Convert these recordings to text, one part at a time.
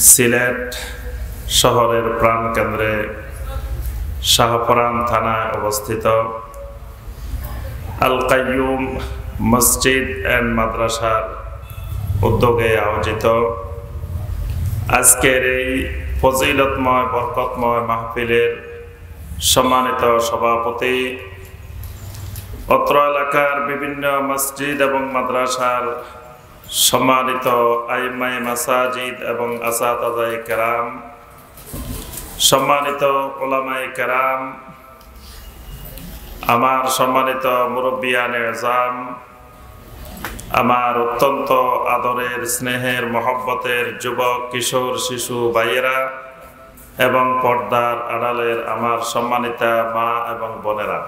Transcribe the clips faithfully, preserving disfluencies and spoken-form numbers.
সিলেট শহরের প্রাণকেন্দ্রে শাহপরান থানায় অবস্থিত আল কাইয়ুম মসজিদ এন্ড মাদ্রাসার উদ্যোগে আয়োজিত আজকের এই ফজিলতময় বরকতময় মাহফিলের সম্মানিত সভাপতি, অত্র এলাকার বিভিন্ন মসজিদ এবং মাদ্রাসার সম্মানিত আইম্মায়ে মাসাজিদ এবং আসাতাজায়ে কেরাম, সম্মানিত উলামায়ে কেরাম, আমার সম্মানিত মুরব্বিয়ানে আযম, আমার অত্যন্ত আদরের স্নেহের মহব্বতের যুবক কিশোর শিশু ভাইয়েরা এবং পর্দার আড়ালের আমার সম্মানিতা মা এবং বোনেরা,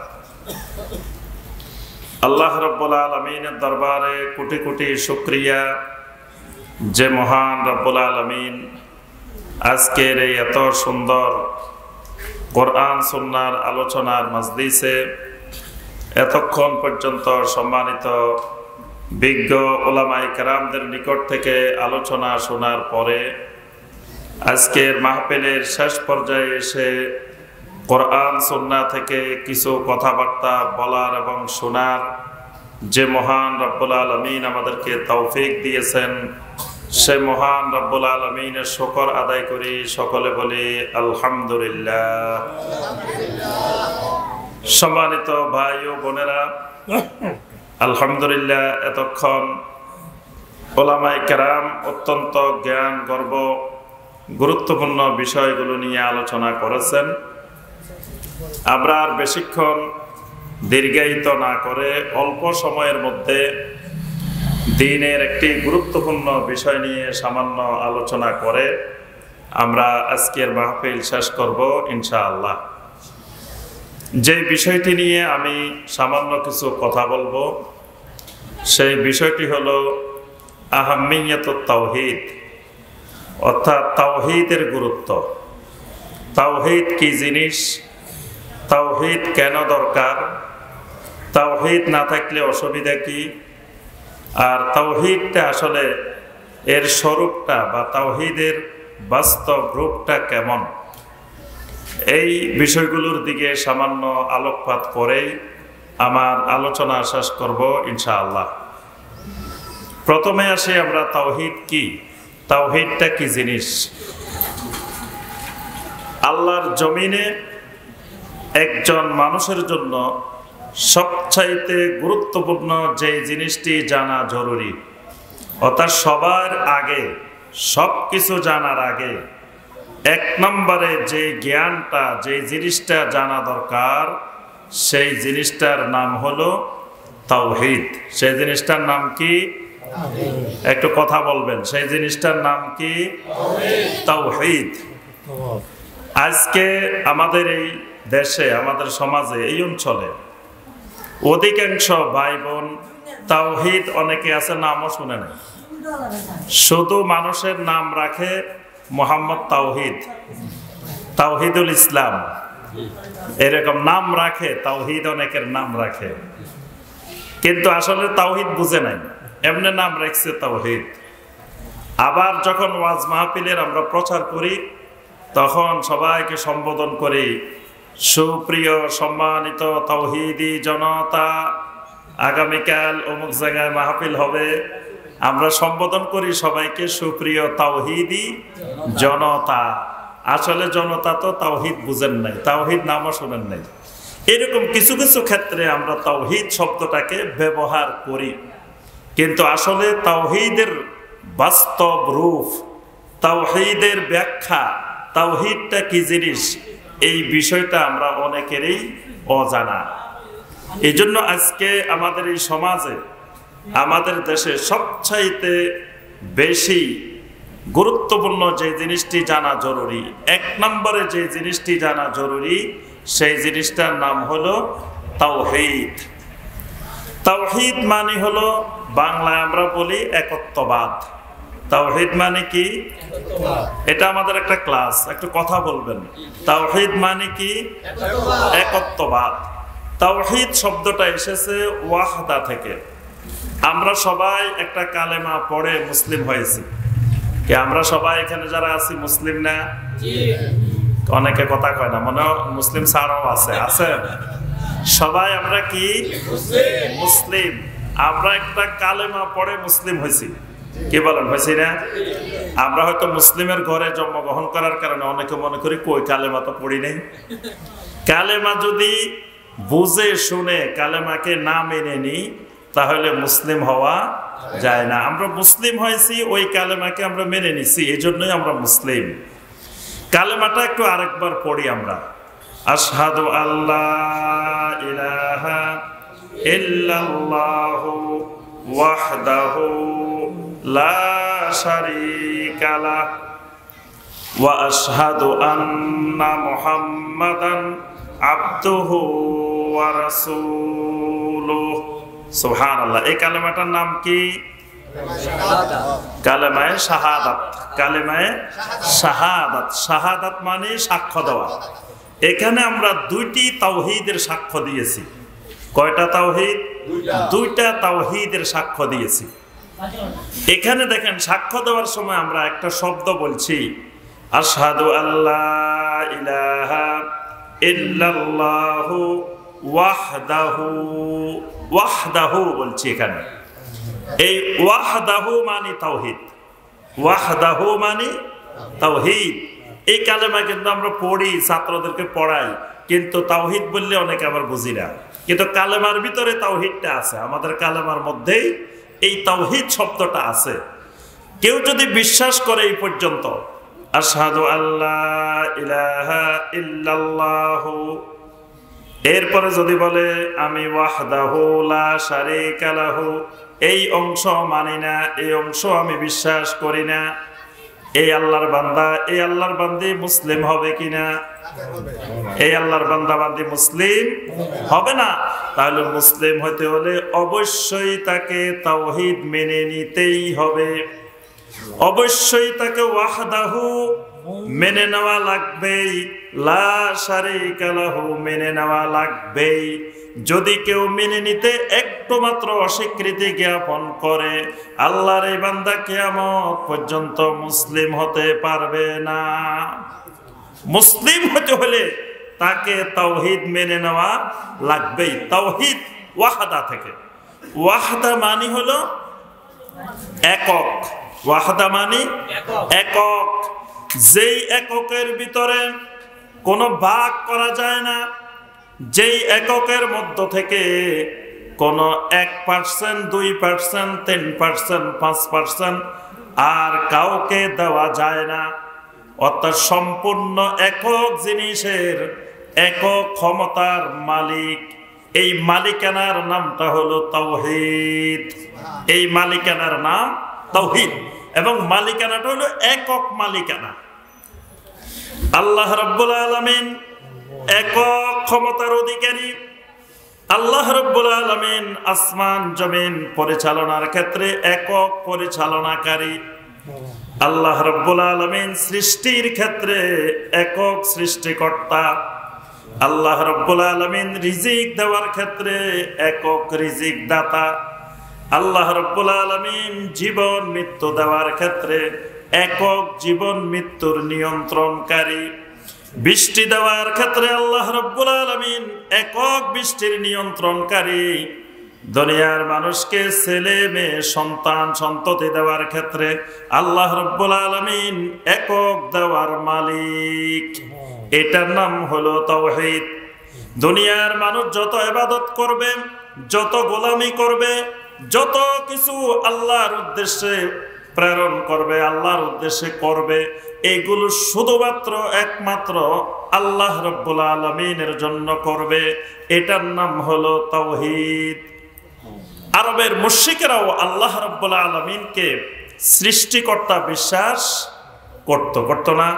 আল্লাহ রাব্বুল আলামিনের দরবারে কোটি কোটি শুকরিয়া যে মহান রাব্বুল আলামিন আজকের এই এত সুন্দর কোরআন সুন্নাহর আলোচনার মাজলিসে এতক্ষণ পর্যন্ত সম্মানিত বিজ্ঞ উলামায়ে কেরামদের নিকট থেকে আলোচনা শোনার পরে আজকের মাহফিলের শেষ পর্যায়ে এসে কোরআন সুন্নাহ থেকে কিছু কথাবার্তা বলার এবং শোনার যে মহান রব্বুল আলামিন আমাদেরকে তৌফিক দিয়েছেন, সে মহান রব্বুল আলামিনের শুকর আদায় করি। সকলে বলি আলহামদুলিল্লাহ। সম্মানিত ভাই ও বোনেরা, আলহামদুলিল্লাহ এতক্ষণ উলামায়ে কেরাম অত্যন্ত জ্ঞান গর্ব গুরুত্বপূর্ণ বিষয়গুলো নিয়ে আলোচনা করেছেন। আমরা আর বেশিক্ষণ দীর্ঘায়িত না করে অল্প সময়ের মধ্যে দ্বীনের একটি গুরুত্বপূর্ণ বিষয় নিয়ে সামান্য আলোচনা করে আমরা আজকের মাহফিল শেষ করব ইনশাআল্লাহ। যে বিষয়টি নিয়ে আমি সামান্য কিছু কথা বলবো সেই বিষয়টি হলো আহাম্মিয়াতুত তাওহীদ, অর্থাৎ তাওহীদের গুরুত্ব। তাওহীদ কি জিনিস, তাওহীদ কেন দরকার, তাওহীদ না থাকলে অসুবিধা কি, আর তাওহীদটা আসলে এর স্বরূপটা বা তাওহীদের বাস্তব রূপটা কেমন, এই বিষয়গুলোর দিকে সামান্য আলোকপাত করে আমার আলোচনা শেষ করব ইনশাআল্লাহ। প্রথমে আসি আমরা তাওহীদ কি, তাওহীদটা কি জিনিস। আল্লাহর জমিনে একজন মানুষের জন্য সবচাইতে গুরুত্বপূর্ণ যে জিনিসটি জানা জরুরি, অর্থাৎ সবার আগে সব কিছু জানার আগে এক নম্বরে যে জ্ঞানটা, যে জিনিসটা জানা দরকার, সেই জিনিসটার নাম হলো তাওহীদ। সেই জিনিসটার নাম কি? একটু কথা বলবেন। সেই জিনিসটার নাম কি? তাওহীদ। আজকে আমাদের এই দেশে, আমাদের সমাজে, এই অঞ্চলে অধিকাংশ ভাই বোন তাওহীদ অনেকে আছে নামও শুনে না, শুধু মানুষের নাম রাখে মোহাম্মদ তাওহীদ, তাওহীদুল ইসলাম, এরকম নাম রাখে, তাওহীদ অনেকের নাম রাখে, কিন্তু আসলে তাওহীদ বুঝে নাই, এমনি নাম রাখছে তাওহীদ। আবার যখন ওয়াজ মাহফিলের আমরা প্রচার করি তখন সবাইকে সম্বোধন করি, সুপ্রিয় সম্মানিত তাওহীদি জনতা, আগামীকাল অমুক জায়গায় মাহফিল হবে। আমরা সম্বোধন করি সবাইকে সুপ্রিয় তাওহীদি জনতা। আসলে জনতা তো তাওহীদ বুঝেন নাই, তাওহীদ নামও শোনেন নাই। এরকম কিছু কিছু ক্ষেত্রে আমরা তাওহীদ শব্দটাকে ব্যবহার করি, কিন্তু আসলে তাওহীদের বাস্তব রূপ, তাওহীদের ব্যাখ্যা, তাওহীদটা কি জিনিস, এই বিষয়টা আমরা অনেকেরই অজানা। এই জন্য আজকে আমাদের এই সমাজে, আমাদের দেশে সবচাইতে বেশি গুরুত্বপূর্ণ যে জিনিসটি জানা জরুরি, এক নম্বরে যে জিনিসটি জানা জরুরি, সেই জিনিসটার নাম হলো তাওহীদ। তাওহীদ মানে হলো, বাংলায় আমরা বলি একত্ববাদ। তাওহীদ মানে কি? এটা আমাদের একটা ক্লাস, একটু কথা বলবেন। তাওহীদ মানে কি? একত্ববাদ। তাওহীদ শব্দটা এসেছে ওয়াহদা থেকে। আমরা সবাই একটা কালেমা পড়ে মুসলিম হয়েছি, কি আমরা সবাই এখানে যারা আছি মুসলিম না? অনেকে কথা কয় না, মনে মুসলিম ছাড়াও আছে আছে সবাই আমরা কি মুসলিম? আমরা একটা কালেমা পড়ে মুসলিম হয়েছি, কি বলেন হয়েছি না? আমরা হয়তো মুসলিমের ঘরে জন্মগ্রহণ করার কারণে অনেকে মনে করি কই কালেমা তো পড়ি নেই। কালেমা যদি বুঝে শুনে কালেমাকে না মেনে নিই তাহলে মুসলিম হওয়া যায় না। আমরা মুসলিম হয়েছি ওই কালেমাকে আমরা মেনে নিছি, এই জন্যই আমরা মুসলিম। কালেমাটা একটু আরেকবার পড়ি আমরা। আশহাদু আল্লাহ ইলাহা ইল্লাল্লাহু ওয়াহদাহু লা শারীকা লাহ ওয়া আশহাদু আন্না মুহাম্মাদান আবদুহু ওয়া রাসূলুহু। সুবহানাল্লাহ। এই কালেমাটার নাম কি? কালেমায়ে শাহাদাত। কালেমায়ে শাহাদাত। শাহাদাত মানে সাক্ষ্য দেওয়া। এখানে আমরা দুইটি তাওহীদের সাক্ষ্য দিয়েছি। কয়টা তাওহীদ? দুইটা তাওহীদের সাক্ষ্য দিয়েছি। এখানে দেখেন সাক্ষ্য দেওয়ার সময় আমরা একটা শব্দ বলছি, আশহাদু আল্লাহ ইলাহা ইল্লাল্লাহু ওয়াহদাহু। ওয়াহদাহু বলছি এখানে। এই ওয়াহদাহু মানে তাওহীদ। ওয়াহদাহু মানে তাওহীদ। এই কালেমা কিন্তু আমরা পড়ি, ছাত্রদেরকে পড়াই, কিন্তু তাওহীদ বললে অনেকে আবার বুঝি না। কিন্তু কালেমার ভিতরে তাওহীদটা আছে, আমাদের কালেমার মধ্যেই এই তাওহীদ শব্দটা আছে। কেউ যদি বিশ্বাস করে এই পর্যন্ত আশহাদু আল্লাহ ইলাহা ইল্লাল্লাহু, এরপরে যদি বলে আমি ওয়াহদাহু লা শারীকা লাহু, এই অংশ মানি না, এই অংশ আমি বিশ্বাস করি না, এই আল্লাহর বান্দা এই আল্লাহর বান্দি মুসলিম হবে কিনা? এই আল্লাহর বান্দা বান্দি মুসলিম হবে না। তাহলে মুসলিম হতে হলে অবশ্যই তাকে তাওহীদ মেনে নিতেই হবে, অবশ্যই তাকে ওয়াহদাহু মেনে নেওয়া লাগবেই, লা শারীকা লাহু মেনে নেওয়া লাগবেই। যদি কেউ মেনে নিতে একটু মাত্র অস্বীকৃতি জ্ঞাপন করে, আল্লাহর এই বান্দা কিয়ামত পর্যন্ত মুসলিম হতে পারবে না। মুসলিম হতে হলে তাকে তাওহীদ মেনে নেওয়া লাগবেই। তাওহীদ ওয়াহদা থেকে। ওয়াহদা মানে হলো একক। ওয়াহদা মানে একক। যেই এককের ভিতরে কোনো ভাগ করা যায় না, যেই এককের মধ্য থেকে কোনো এক পার্সেন্ট, দুই পার্সেন্ট, তিন পার্সেন্ট, পাঁচ পার্সেন্ট আর কাউকে দেওয়া যায় না, অর্থাৎ সম্পূর্ণ একক জিনিসের একক ক্ষমতার মালিক, এই মালিকানার নামটা হলো তাওহীদ। এই মালিকানার নাম তাওহীদ এবং মালিকানাটা হলো একক মালিকানা। আল্লাহ রাব্বুল আলামিন একক ক্ষমতার অধিকারী। আল্লাহ রাব্বুল আলামিন আসমান জমিন পরিচালনার ক্ষেত্রে একক পরিচালনাকারী। আল্লাহ রাব্বুল আলামিন সৃষ্টির ক্ষেত্রে একক সৃষ্টিকর্তা। আল্লাহ রাব্বুল আলামিন রিজিক দেওয়ার ক্ষেত্রে একক রিজিক দাতা। আল্লাহ রাব্বুল আলামিন জীবন মৃত্যু দেওয়ার ক্ষেত্রে একক জীবন মৃত্যুর নিয়ন্ত্রণকারী। বৃষ্টি দেওয়ার ক্ষেত্রে আল্লাহ রাব্বুল আলামিন একক বৃষ্টির নিয়ন্ত্রণকারী। দুনিয়ার মানুষকে ছেলে মেয়ে সন্তান সন্ততি দেওয়ার ক্ষেত্রে আল্লাহ রাব্বুল আলামিন একক দেওয়ার মালিক। এটার নাম হলো তাওহীদ। দুনিয়ার মানুষ যত ইবাদত করবে, যত গোলামি করবে, যত কিছু আল্লাহর উদ্দেশ্যে প্রেরণ করবে, আল্লাহর উদ্দেশ্যে করবে, এগুলো শুধুমাত্র একমাত্র আল্লাহ রাব্বুল আলামিনের জন্য করবে। এটার নাম হলো তাওহীদ। আরবের মুশরিকরাও আল্লাহ রাব্বুল আলামিনকে সৃষ্টিকর্তা বিশ্বাস করত, করত না?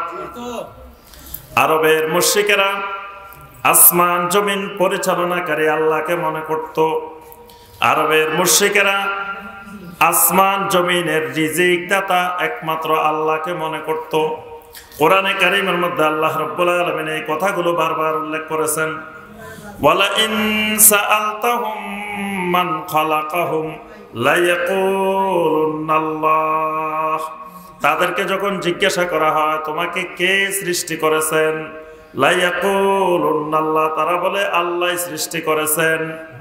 আরবের মুশরিকেরা আসমান জমিন পরিচালনাকারী আল্লাহকে মনে করত। আরবের মুশরিকেরা আসমান জমিনের রিজিক দাতা একমাত্র আল্লাহকে মনে করত। কোরআনে কারীমের মধ্যে আল্লাহ রাব্বুল আলামিন এই কথাগুলো বারবার উল্লেখ করেছেন। ওয়ালা ইন সাআলতাহুম মান খালাকাহুম লা ইয়াকুলুনাল্লাহ। তাদেরকে যখন জিজ্ঞাসা করা হয় তোমাকে কে সৃষ্টি করেছেন, লা ইয়াকুলুন্না আল্লাহ, তারা বলে আল্লাহ সৃষ্টি করেছেন।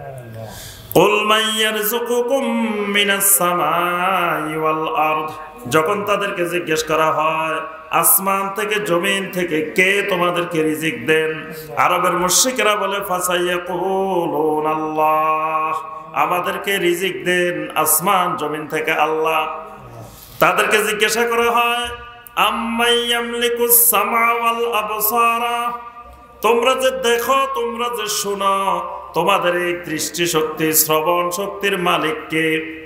কুল মান ইয়ারযুকুকুম মিনাস সামাই ওয়াল আরদ, যখন তাদেরকে জিজ্ঞেস করা হয় আসমান থেকে জমিন থেকে কে তোমাদেরকে রিজিক দেন, আরবের মুশরিকরা বলে ফাসায়াকুলুন আল্লাহ, আমাদেরকে রিজিক দেন আসমান জমিন থেকে আল্লাহ। তাদেরকে জিজ্ঞাসা করা হয় আম্মাই ইয়ামলিকুস সামা ওয়াল আবসারা, তোমরা যে দেখো তোমরা যে শোনো তোমাদের এই দৃষ্টি শক্তি শ্রবণ শক্তির মালিক কে?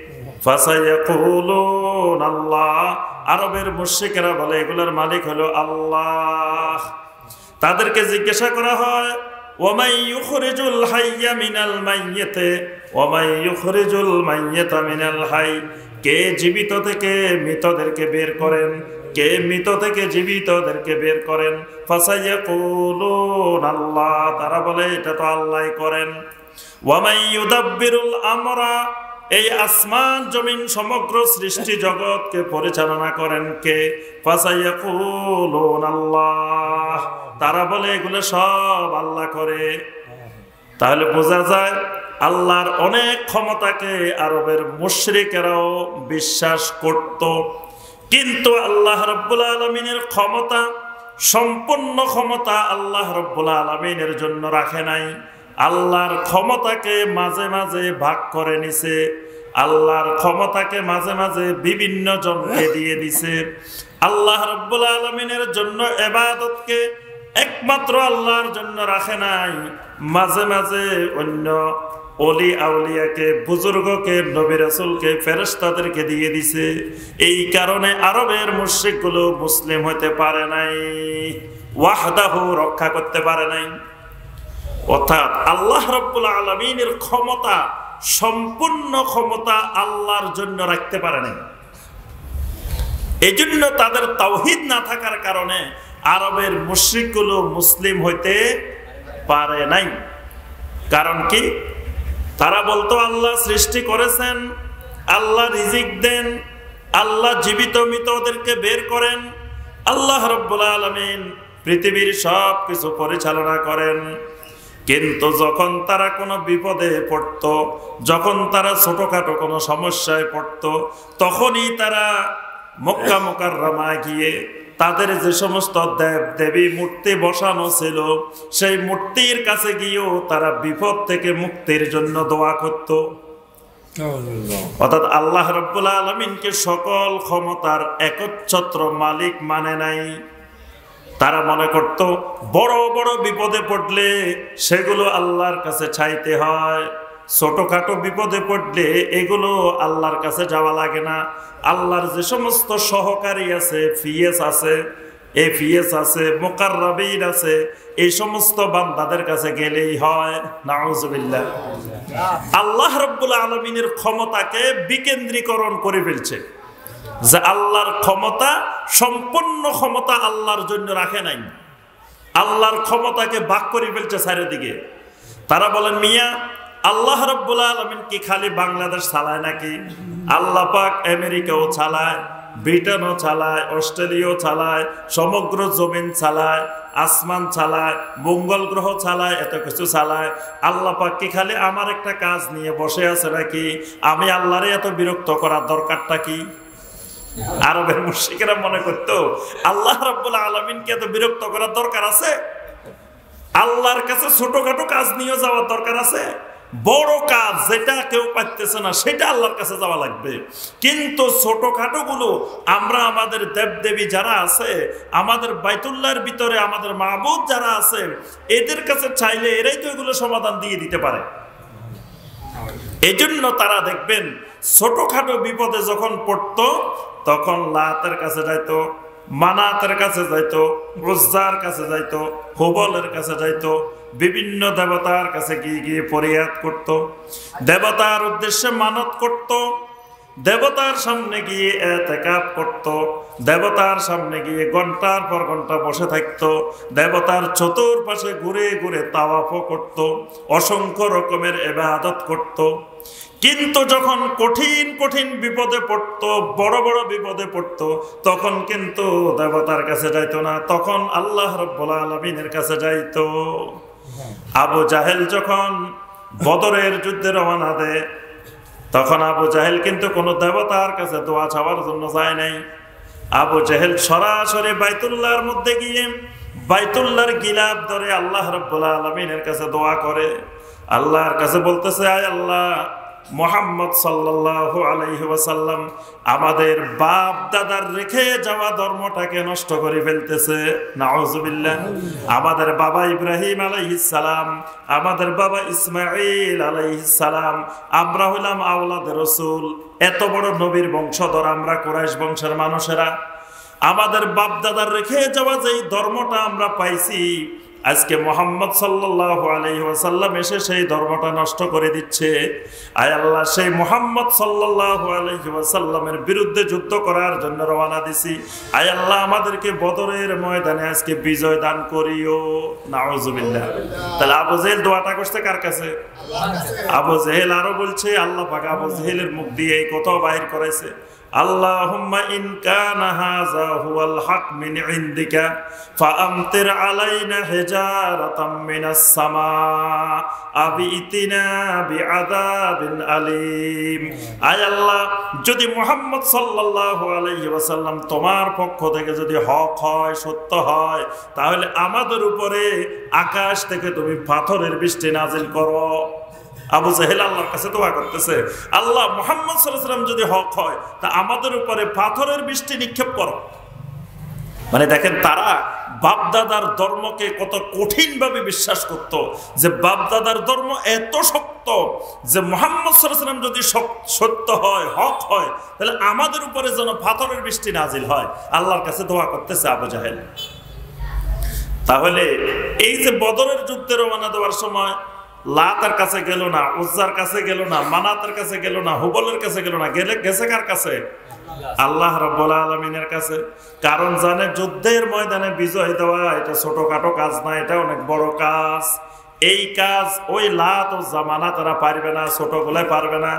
ফাসায়াকুলুন আল্লাহ, আরবের মুশরিকরা বলে এগুলোর মালিক হলো আল্লাহ। তাদেরকে জিজ্ঞাসা করা হয় ওয়ামাই ইউখরিজুল হাইয়া মিনাল মাইয়িতি ওয়ামাই ইউখরিজুল মাইয়িতা মিনাল হাই, কে জীবিত থেকে মৃতদেরকে বের করেন, কে মৃত থেকে জীবিতদেরকে বের করেন? ফাসায়াকুলুন আল্লাহ, তারা বলে এটা তো আল্লাহই করেন। ওয়ামাই ইউদাব্বিরুল আমরা, এই আসমান জমিন সমগ্র সৃষ্টি জগৎকে পরিচালনা করেন কে? ফাসায়াকুলুন আল্লাহ, তারা বলে এগুলো সব আল্লাহ করে। তাহলে বোঝা যায় আল্লাহর অনেক ক্ষমতাকে আরবের মুশরিকেরাও বিশ্বাস করত, কিন্তু আল্লাহ রাব্বুল আলামিনের ক্ষমতা, সম্পূর্ণ ক্ষমতা আল্লাহ রাব্বুল আলামিনের জন্য রাখে নাই। আল্লাহর ক্ষমতাকে মাঝে মাঝে ভাগ করে নিছে, আল্লাহর ক্ষমতাকে মাঝে মাঝে বিভিন্ন জনকে দিয়ে দিছে। আল্লাহ রাব্বুল আলামিনের জন্য ইবাদতকে একমাত্র আল্লাহর জন্য রাখে নাই, মাঝে মাঝে অন্য ওলি আউলিয়াকে, বুজুর্গকে, নবী রাসূলকে, ফেরেশতাদেরকে দিয়ে দিছে। এই কারণে আরবের মুশরিকগুলো মুসলিম হতে পারে নাই, ওয়াহদাহু রক্ষা করতে পারে নাই। অর্থাৎ আল্লাহ রাব্বুল আলামিনের ক্ষমতা, সম্পূর্ণ ক্ষমতা আল্লাহর জন্য রাখতে পারে নাই। এই জন্য তাদের তাওহীদ না থাকার কারণে আরবের মুশরিকগুলো মুসলিম হইতে পারে নাই। কারণ কি? তারা বলতো আল্লাহ সৃষ্টি করেছেন, আল্লাহ রিজিক দেন, আল্লাহ জীবিত মৃতদেরকে বের করেন, আল্লাহ রাব্বুল আলামিন পৃথিবীর সব কিছু পরিচালনা করেন। কিন্তু যখন তারা কোনো বিপদে পড়তো, যখন তারা ছোটখাটো কোনো সমস্যায় পড়তো, তখনই তারা মক্কা মুকাররমায় গিয়ে তাদের যে সমস্ত দেব দেবী মূর্তি বসানো ছিল সেই মূর্তির কাছে গিয়েও তারা বিপদ থেকে মুক্তির জন্য দোয়া করত। অর্থাৎ আল্লাহ রাব্বুল আলামিনকে সকল ক্ষমতার একচ্ছত্র মালিক মানে নাই। তারা মনে করত বড় বড় বিপদে পড়লে সেগুলো আল্লাহর কাছে চাইতে হয়, ছোটখাটো বিপদে পড়লে এগুলো আল্লাহর কাছে যাওয়া লাগে না। আল্লাহর যে সমস্ত সহকারী আছে, ফিএস আছে, এফিএস আছে, মুকাররাবিন আছে, এই সমস্ত বান্দাদের কাছে গেলেই হয়। নাউজুবিল্লাহ। আল্লাহ রাব্বুল আলামিনের ক্ষমতাকে বিকেন্দ্রীকরণ করে ফেলছে, যে আল্লাহর ক্ষমতা, সম্পূর্ণ ক্ষমতা আল্লাহর জন্য রাখে নাই, আল্লাহর ক্ষমতাকে ভাগ করে ফেলছে চারিদিকে। তারা বলেন মিয়া আল্লাহ রাব্বুল আলামিন কি খালি বাংলাদেশ চালায় নাকি? আল্লাহ পাক আমেরিকাও চালায়, ব্রিটেনও চালায়, অস্ট্রেলিয়াও চালায়, সমগ্র জমিন চালায়, আসমান চালায়, মঙ্গল গ্রহ চালায়, এত কিছু চালায়। আল্লাহ পাক কি খালি আমার একটা কাজ নিয়ে বসে আছে নাকি? আমি আল্লাহরে এত বিরক্ত করার দরকারটা কি? আরবের মুশরিকরা মনে করতো আল্লাহ রাব্বুল আলামিনকে এত বিরক্ত করার দরকার আছে? আল্লাহর কাছে ছোটখাটো কাজ নিয়ে যাওয়ার দরকার আছে? বড় কাজ যেটা কেউ পাইতেছে না সেটা আল্লাহর কাছে যাওয়া লাগবে। কিন্তু ছোটখাটো গুলো আমরা আমাদের দেবদেবী যারা আছে, আমাদের বাইতুল্লাহর ভিতরে আমাদের মাবুদ যারা আছে, এদের কাছে চাইলে এরাই তো এগুলো সমাধান দিয়ে দিতে পারে। এই জন্য তারা দেখবেন ছোটখাটো বিপদে যখন পড়তো তখন লাতের কাছে যাইতো, মানাতের কাছে যাইতো, উজ্জার কাছে যাইতো, হুবলের কাছে যাইতো, বিভিন্ন দেবতার কাছে গিয়ে গিয়ে ফরিয়াদ করত, দেবতার উদ্দেশ্যে মানত করত। দেবতার সামনে গিয়ে ইতিকাফ করত, দেবতার সামনে গিয়ে ঘন্টার পর ঘন্টা বসে থাকত, দেবতার চতুর্পাশে ঘুরে ঘুরে তাওয়াফও করত, অসংখ্য রকমের ইবাদত করত। কিন্তু যখন কঠিন কঠিন বিপদে পড়ত, বড় বড় বিপদে পড়ত, তখন কিন্তু দেবতার কাছে যাইতো না, তখন আল্লাহ রাব্বুল আলামিনের কাছে যাইতো। আবু জাহেল যখন বদরের যুদ্ধে রওনা দেয়, তখন আবু জাহেল কিন্তু কোনো দেবতার কাছে দোয়া চাওয়ার জন্য যায় নাই। আবু জাহেল সরাসরি বাইতুল্লাহর মধ্যে গিয়ে বাইতুল্লাহর গিলাফ ধরে আল্লাহ রাব্বুল আলামিনের কাছে দোয়া করে, আল্লাহর কাছে বলতেছে, আয় আল্লাহ, মুহাম্মদ সাল্লাল্লাহু আলাইহি ওয়াসাল্লাম আমাদের বাপ দাদার রেখে যাওয়া ধর্মটাকে নষ্ট করে ফেলতেছে, নাউজুবিল্লাহ। আমাদের বাবা ইব্রাহিম আলাইহিস সালাম, আমাদের বাবা ইসমাঈল আলাইহিস সালাম, আমরা হলাম আওলাদ রাসূল, এত বড় নবীর বংশধর আমরা, কুরাইশ বংশের মানুষেরা। আমাদের বাপ দাদার রেখে যাওয়া যেই ধর্মটা আমরা পাইছি, আজকে মুহাম্মদ সাল্লাল্লাহু আলাইহি ওয়াসাল্লাম এসে সেই ধর্মটা নষ্ট করে দিচ্ছে। আয় আল্লাহ, সেই মুহাম্মদ সাল্লাল্লাহু আলাইহি ওয়াসাল্লামের বিরুদ্ধে যুদ্ধ করার জন্য রওনা দিছি। আয় আল্লাহ, আমাদেরকে বদরের ময়দানে আজকে বিজয় দান করিও, নাউজুবিল্লাহ। তাহলে আবু জেহেল দোয়াটা করছে কার কাছে? আবু জেহেল আরো বলছে, আল্লাহ পাক আবু জেহেলের মুখ দিয়ে এই কথা বাহির করাইছে, আল্লাহুম্মা ইন কানা হাযা হুয়াল হক মিন ইনদিকা ফাআমতির আলাইনা হিজারাতাম মিনাস সামা আবিতিনা বিআযাবিন আলীম। আয় আল্লাহ, যদি মুহাম্মদ সাল্লাল্লাহু আলাইহি ওয়াসাল্লাম তোমার পক্ষ থেকে যদি হক হয়, সত্য হয়, তাহলে আমাদের উপরে আকাশ থেকে তুমি পাথরের বৃষ্টি নাজিল করো। আবু জাহেল আল্লাহর কাছে দোয়া করতেছে, আল্লাহ, মুহাম্মদ সাল্লাল্লাহু আলাইহি ওয়াসাল্লাম যদি হক হয়, তা আমাদের উপরে পাথরের বৃষ্টি নিক্ষেপ করো। মানে দেখেন, তারা বাপদাদার ধর্মকে কত কঠিন ভাবে বিশ্বাস করত, যে বাপদাদার ধর্ম এত শক্ত যে মুহাম্মদ সাল্লাল্লাহু আলাইহি ওয়াসাল্লাম যদি সত্য হয়, হক হয়, তাহলে আমাদের উপরে যেন পাথরের বৃষ্টি নাজিল হয়। আল্লাহর কাছে দোয়া করতেছে আবু জাহেল। তাহলে এই যে বদরের যুদ্ধে রওনা দেওয়ার সময় লাতার কাছে গেল না, উজ্জার কাছে গেল না, মানাতের কাছে গেল না, হুবলের কাছে গেল না, গেলে গেছে কার কাছে? আল্লাহ রাব্বুল আলামিনের কাছে। কারণ জানে, যুদ্ধের ময়দানে বিজয় দেওয়া এটা ছোটখাটো কাজ না, এটা অনেক বড় কাজ। এই কাজ ওই লাত ও জামানা তারা পারবে না, ছোটগুলাই পারবে না।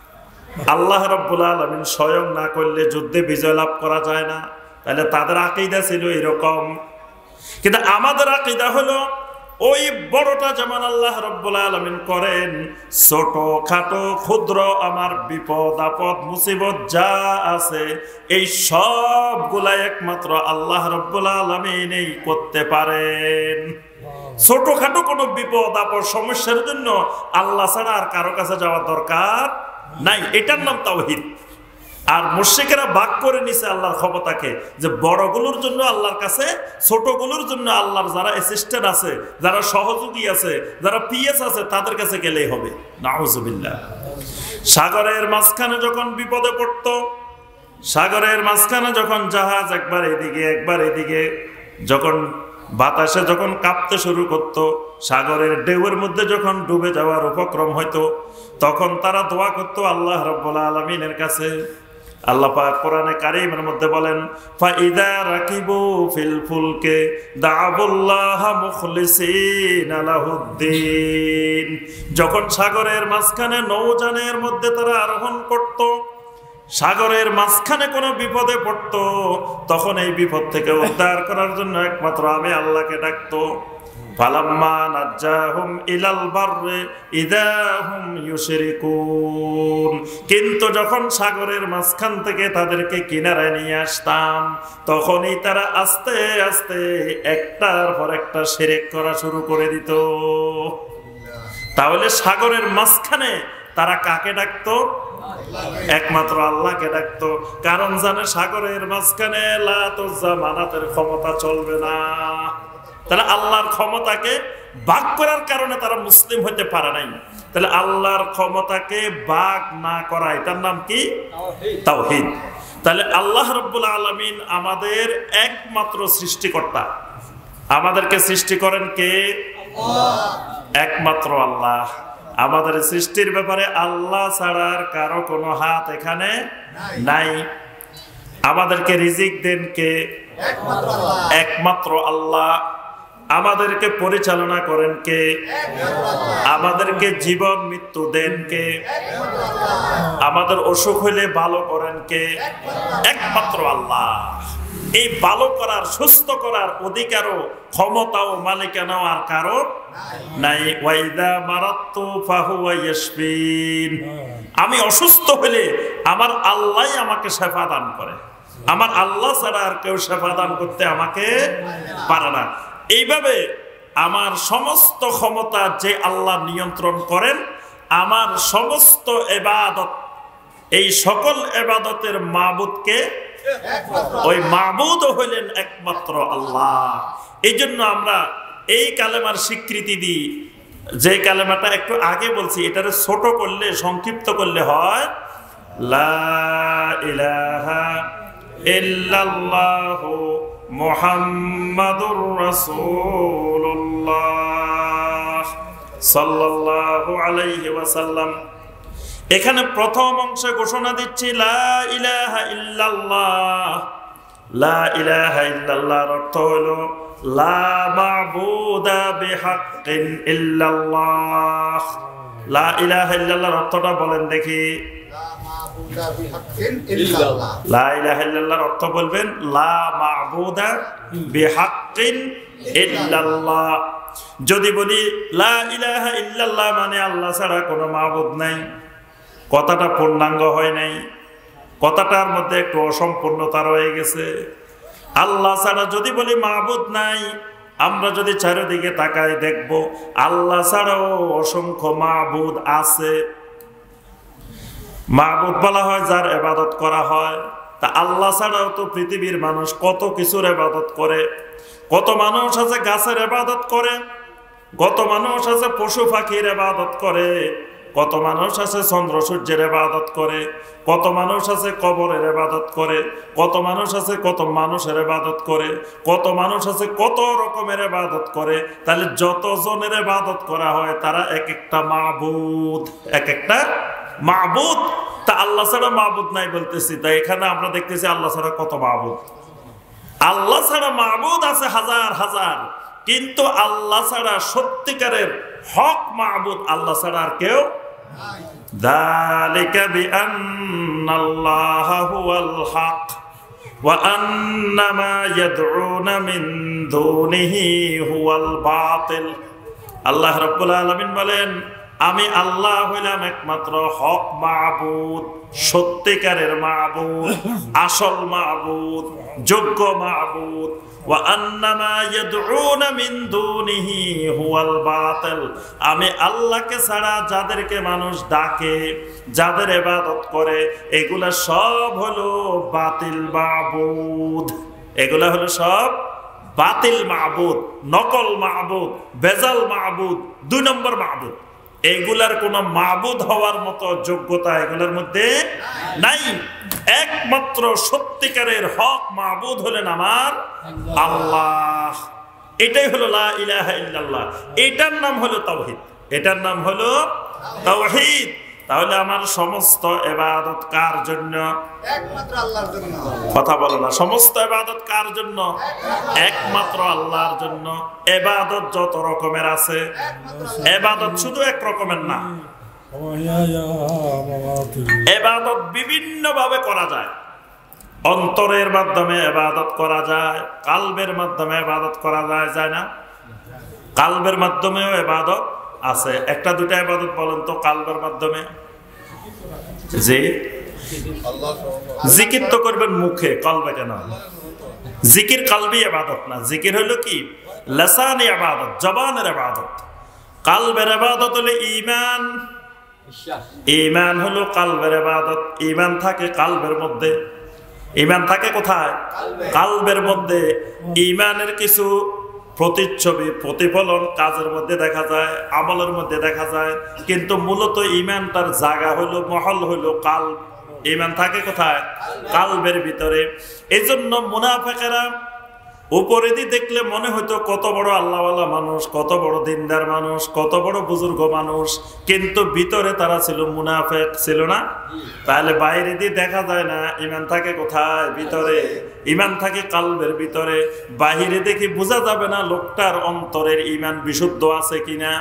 আল্লাহ রাব্বুল আলামিন স্বয়ং না করলে যুদ্ধে বিজয় লাভ করা যায় না। তাহলে তাদের আকীদা ছিল এরকম, কিন্তু আমাদের আকীদা হলো ওই বড়টা যেমন আল্লাহ রাব্বুল আলামিন করেন, ছোট খাটো ক্ষুদ্র আমার বিপদ আপদ মুসিবত যা আছে, এই সবগুলা একমাত্র আল্লাহ রাব্বুল আলামিনই করতে পারেন। ছোটখাটো কোনো বিপদ আপদ সমস্যার জন্য আল্লাহ ছাড়া আর কারো কাছে যাওয়ার দরকার নাই, এটার নাম তাওহীদ। আর মুশরিকেরা ভাগ করে নিছে আল্লাহর ক্ষমতাকে, যে বড়গুলোর জন্য আল্লাহর কাছে, ছোটগুলোর জন্য আল্লাহর যারা অ্যাসিস্ট্যান্ট আছে, যারা সহযোগী আছে, যারা পিএস আছে, তাদের কাছে গেলেই হবে। নাউজুবিল্লাহ। সাগরের মাঝখানে যখন বিপদে পড়ত, সাগরের মাঝখানে যখন জাহাজ একবার এদিকে একবার এদিকে, যখন বাতাসে যখন কাঁপতে শুরু করত, সাগরের ঢেউয়ের মধ্যে যখন ডুবে যাওয়ার উপক্রম হইতো, তখন তারা দোয়া করত আল্লাহ রাব্বুল আলামিনের কাছে। আল্লাহ পাক কোরআনে কারীমের মধ্যে বলেন, ফাইদা রাকিবু ফিল ফুলকে দাআবুল্লাহ মুখলিসিনা লাহুদ্দিন। যখন সাগরের মাঝখানে নৌযানের মধ্যে তারা আরোহণ করত, সাগরের মাঝখানে কোনো বিপদে পড়ত, তখন এই বিপদ থেকে উদ্ধার করার জন্য একমাত্র আমি আল্লাহকে ডাকতো। ফালাম্মা নাজ্জাহুম ইলাল বাররি ইযা হুম ইউশরিকুন। কিন্তু যখন সাগরের মাঝখান থেকে তাদেরকে কিনারায় নিয়ে আসতাম, তখনই তারা আস্তে আস্তে একটার পর একটা শিরক করা শুরু করে দিত। তাহলে সাগরের মাঝখানে তারা কাকে ডাকতো? একমাত্র আল্লাহকে ডাকতো। কারণ জানে, সাগরের মাঝখানে লাত উজ্জা মানাতের ক্ষমতা চলবে না। তাহলে আল্লাহর ক্ষমতাকে ভাগ করার কারণে তারা মুসলিম হতে পারে নাই। তাহলে আল্লাহর ক্ষমতাকে ভাগ না করা, এটার নাম কি? তাওহীদ। তাহলে আল্লাহ রাব্বুল আলামিন আমাদের একমাত্র সৃষ্টিকর্তা। আমাদেরকে সৃষ্টি করেন কে? একমাত্র আল্লাহ। আমাদের সৃষ্টির ব্যাপারে আল্লাহ ছাড়া আর কারো কোনো হাত এখানে নাই। আমাদেরকে রিজিক দেন কে? একমাত্র আল্লাহ। আমাদেরকে পরিচালনা করেন কে? আমাদেরকে জীবন মৃত্যু দেন কে? আমাদের অসুখ হইলে ভালো করেন কে? একমাত্র আল্লাহ। এই ভালো করার, সুস্থ করার অধিকারও ক্ষমতাও মালিকানাও আর কারো নাই। ওয়াইদা মারাত্তু ফাহুয়া ইয়াশফিন। আমি অসুস্থ হলে আমার আল্লাহ আমাকে শেফা দান করে। আমার আল্লাহ ছাড়া আর কেউ শেফা দান করতে আমাকে পারে না। এইভাবে আমার সমস্ত ক্ষমতা যে আল্লাহ নিয়ন্ত্রণ করেন, আমার সমস্ত ইবাদত, এই সকল ইবাদতের মাবুদকে, ওই মাবুদ হইলেন একমাত্র আল্লাহ। এই জন্য আমরা এই কালেমার স্বীকৃতি দিই, যে কালেমাটা একটু আগে বলছি, এটারে ছোট করলে, সংক্ষিপ্ত করলে হয় লা ইলাহা ইল্লাল্লাহু মুহাম্মাদুর রাসূলুল্লাহ সাল্লাল্লাহু আলাইহি ওয়াসাল্লাম। এখানে প্রথম অংশে ঘোষণা দিচ্ছি লা ইলাহা ইল্লাল্লাহ। লা ইলাহা ইল্লাল্লাহর অর্থ হলো লা মা'বুদা বিহাক্কিন ইল্লাল্লাহ। লা ইলাহা ইল্লাল্লাহর অর্থটা বলেন দেখি। লা ইলাহা ইল্লাল্লাহর অর্থ বলবেন লা মা'বুদা বিহাক্কিন ইল্লাল্লাহ। যদি বলি লা ইলাহা ইল্লাল্লাহ মানে আল্লাহ ছাড়া কোনো মাবুদ নাই, কথাটা পূর্ণাঙ্গ হয় নাই, কথাটার মধ্যে একটু অসম্পূর্ণতা রয়ে গেছে। আল্লাহ ছাড়া যদি বলি মাবুদ নাই, আমরা যদি চারিদিকে তাকাই দেখব আল্লাহ ছাড়াও অসংখ্য মাবুদ আছে। মাবুদ বলা হয় যার ইবাদত করা হয়। তা আল্লাহ ছাড়াও তো পৃথিবীর মানুষ কত কিছুর ইবাদত করে। কত মানুষ আছে গাছের ইবাদত করে, কত মানুষ আছে পশু পাখির ইবাদত করে, কত মানুষ আছে চন্দ্র সূর্যের ইবাদত করে, কত মানুষ আছে কবরের ইবাদত করে, কত মানুষ আছে কত মানুষের ইবাদত করে, কত মানুষ আছে কত রকমের ইবাদত করে। তাহলে যত জনের ইবাদত করা হয় তারা এক একটা মাবুদ, এক একটা মাবুদ। তা আল্লাহ ছাড়া মাবুদ নাই বলতেছি, তাই এখানে আমরা দেখতেছি আল্লাহ ছাড়া কত মাবুদ। আল্লাহ ছাড়া মাবুদ আছে হাজার হাজার, কিন্তু আল্লাহ ছাড়া সত্যিকারের হক মাবুদ আল্লাহ ছাড়া আর কেউ। যালিকা বিআন্নাল্লাহা হুয়াল হক ওয়া আন্না মা ইয়াদউনা মিন দুনিহি হুয়াল বাতিল। আল্লাহ রাব্বুল আলামিন বলেন, আমি আল্লাহ হইলাম একমাত্র হক মাবুদ, সত্যিকারের মাবুদ, আসল মাবুদ, যোগ্য মাবুদ। ওয়া আন্না মা ইয়াদউনা মিন দুনিহি হুয়াল বাতিল। আমি আল্লাহকে ছাড়া যাদেরকে মানুষ ডাকে, যাদের ইবাদত করে, এগুলা সব হলো বাতিল মাবুদ। এগুলা হলো সব বাতিল মাবুদ, নকল মাবুদ, বেজাল মাবুদ, দুই নম্বর মাবুদ। এগুলার কোন মাবুদ হওয়ার মতো যোগ্যতা এগুলোর মধ্যে নাই। একমাত্র সত্যিকারের হক মাবুদ হলেন আমার আল্লাহ। এটাই হলো লা ইলাহা ইল্লাল্লাহ। এটার নাম হলো তাওহীদ, এটার নাম হলো তাওহীদ। তাহলে আমার সমস্ত ইবাদত কার জন্য? একমাত্র আল্লাহর জন্য। কথা বলো না। সমস্ত ইবাদত কার জন্য? একমাত্র আল্লাহর জন্য। ইবাদত যত রকমের আছে, ইবাদত শুধু এক রকমের না। ইবাদত বিভিন্ন ভাবে করা যায়। অন্তরের মাধ্যমে ইবাদত করা যায়, কালবের মাধ্যমে ইবাদত করা যায়, যায় না? কালবের মাধ্যমেও ইবাদত আছে। একটা দুটা ইবাদত বলেন তো কালবের মাধ্যমে। জি, জিকির তো করবেন মুখে, কলবে কেন? জিকির কালবি ইবাদত না। জিকির হলো কি? লিসানি ইবাদত, জবানের ইবাদত। কালবের ইবাদত হলো ঈমান। ঈমান হলো কালবের ইবাদত। ঈমান থাকে কালবের মধ্যে। ঈমান থাকে কোথায়? কালবের মধ্যে। ঈমানের কিছু প্রতিচ্ছবি, প্রতিফলন কাজের মধ্যে দেখা যায়, আমলের মধ্যে দেখা যায়, কিন্তু মূলত ঈমানটার জায়গা হইল, মহল হইল কালব। ঈমান থাকে কোথায়? কালবের ভিতরে। এই জন্য মুনাফিকরা উপরে দিয়ে দেখলে মনে হইতো কত বড় আল্লাহওয়ালা মানুষ, কত বড় দিনদার মানুষ, কত বড় বুজুর্গ মানুষ, কিন্তু ভিতরে তারা ছিল মুনাফিক, ছিল না? তাহলে বাইরে দিয়ে দেখা যায় না, ইমান থাকে কোথায়? ভিতরে। ইমান থাকে কালবের ভিতরে। বাহিরে দেখে বোঝা যাবে না লোকটার অন্তরের ইমান বিশুদ্ধ আছে কিনা।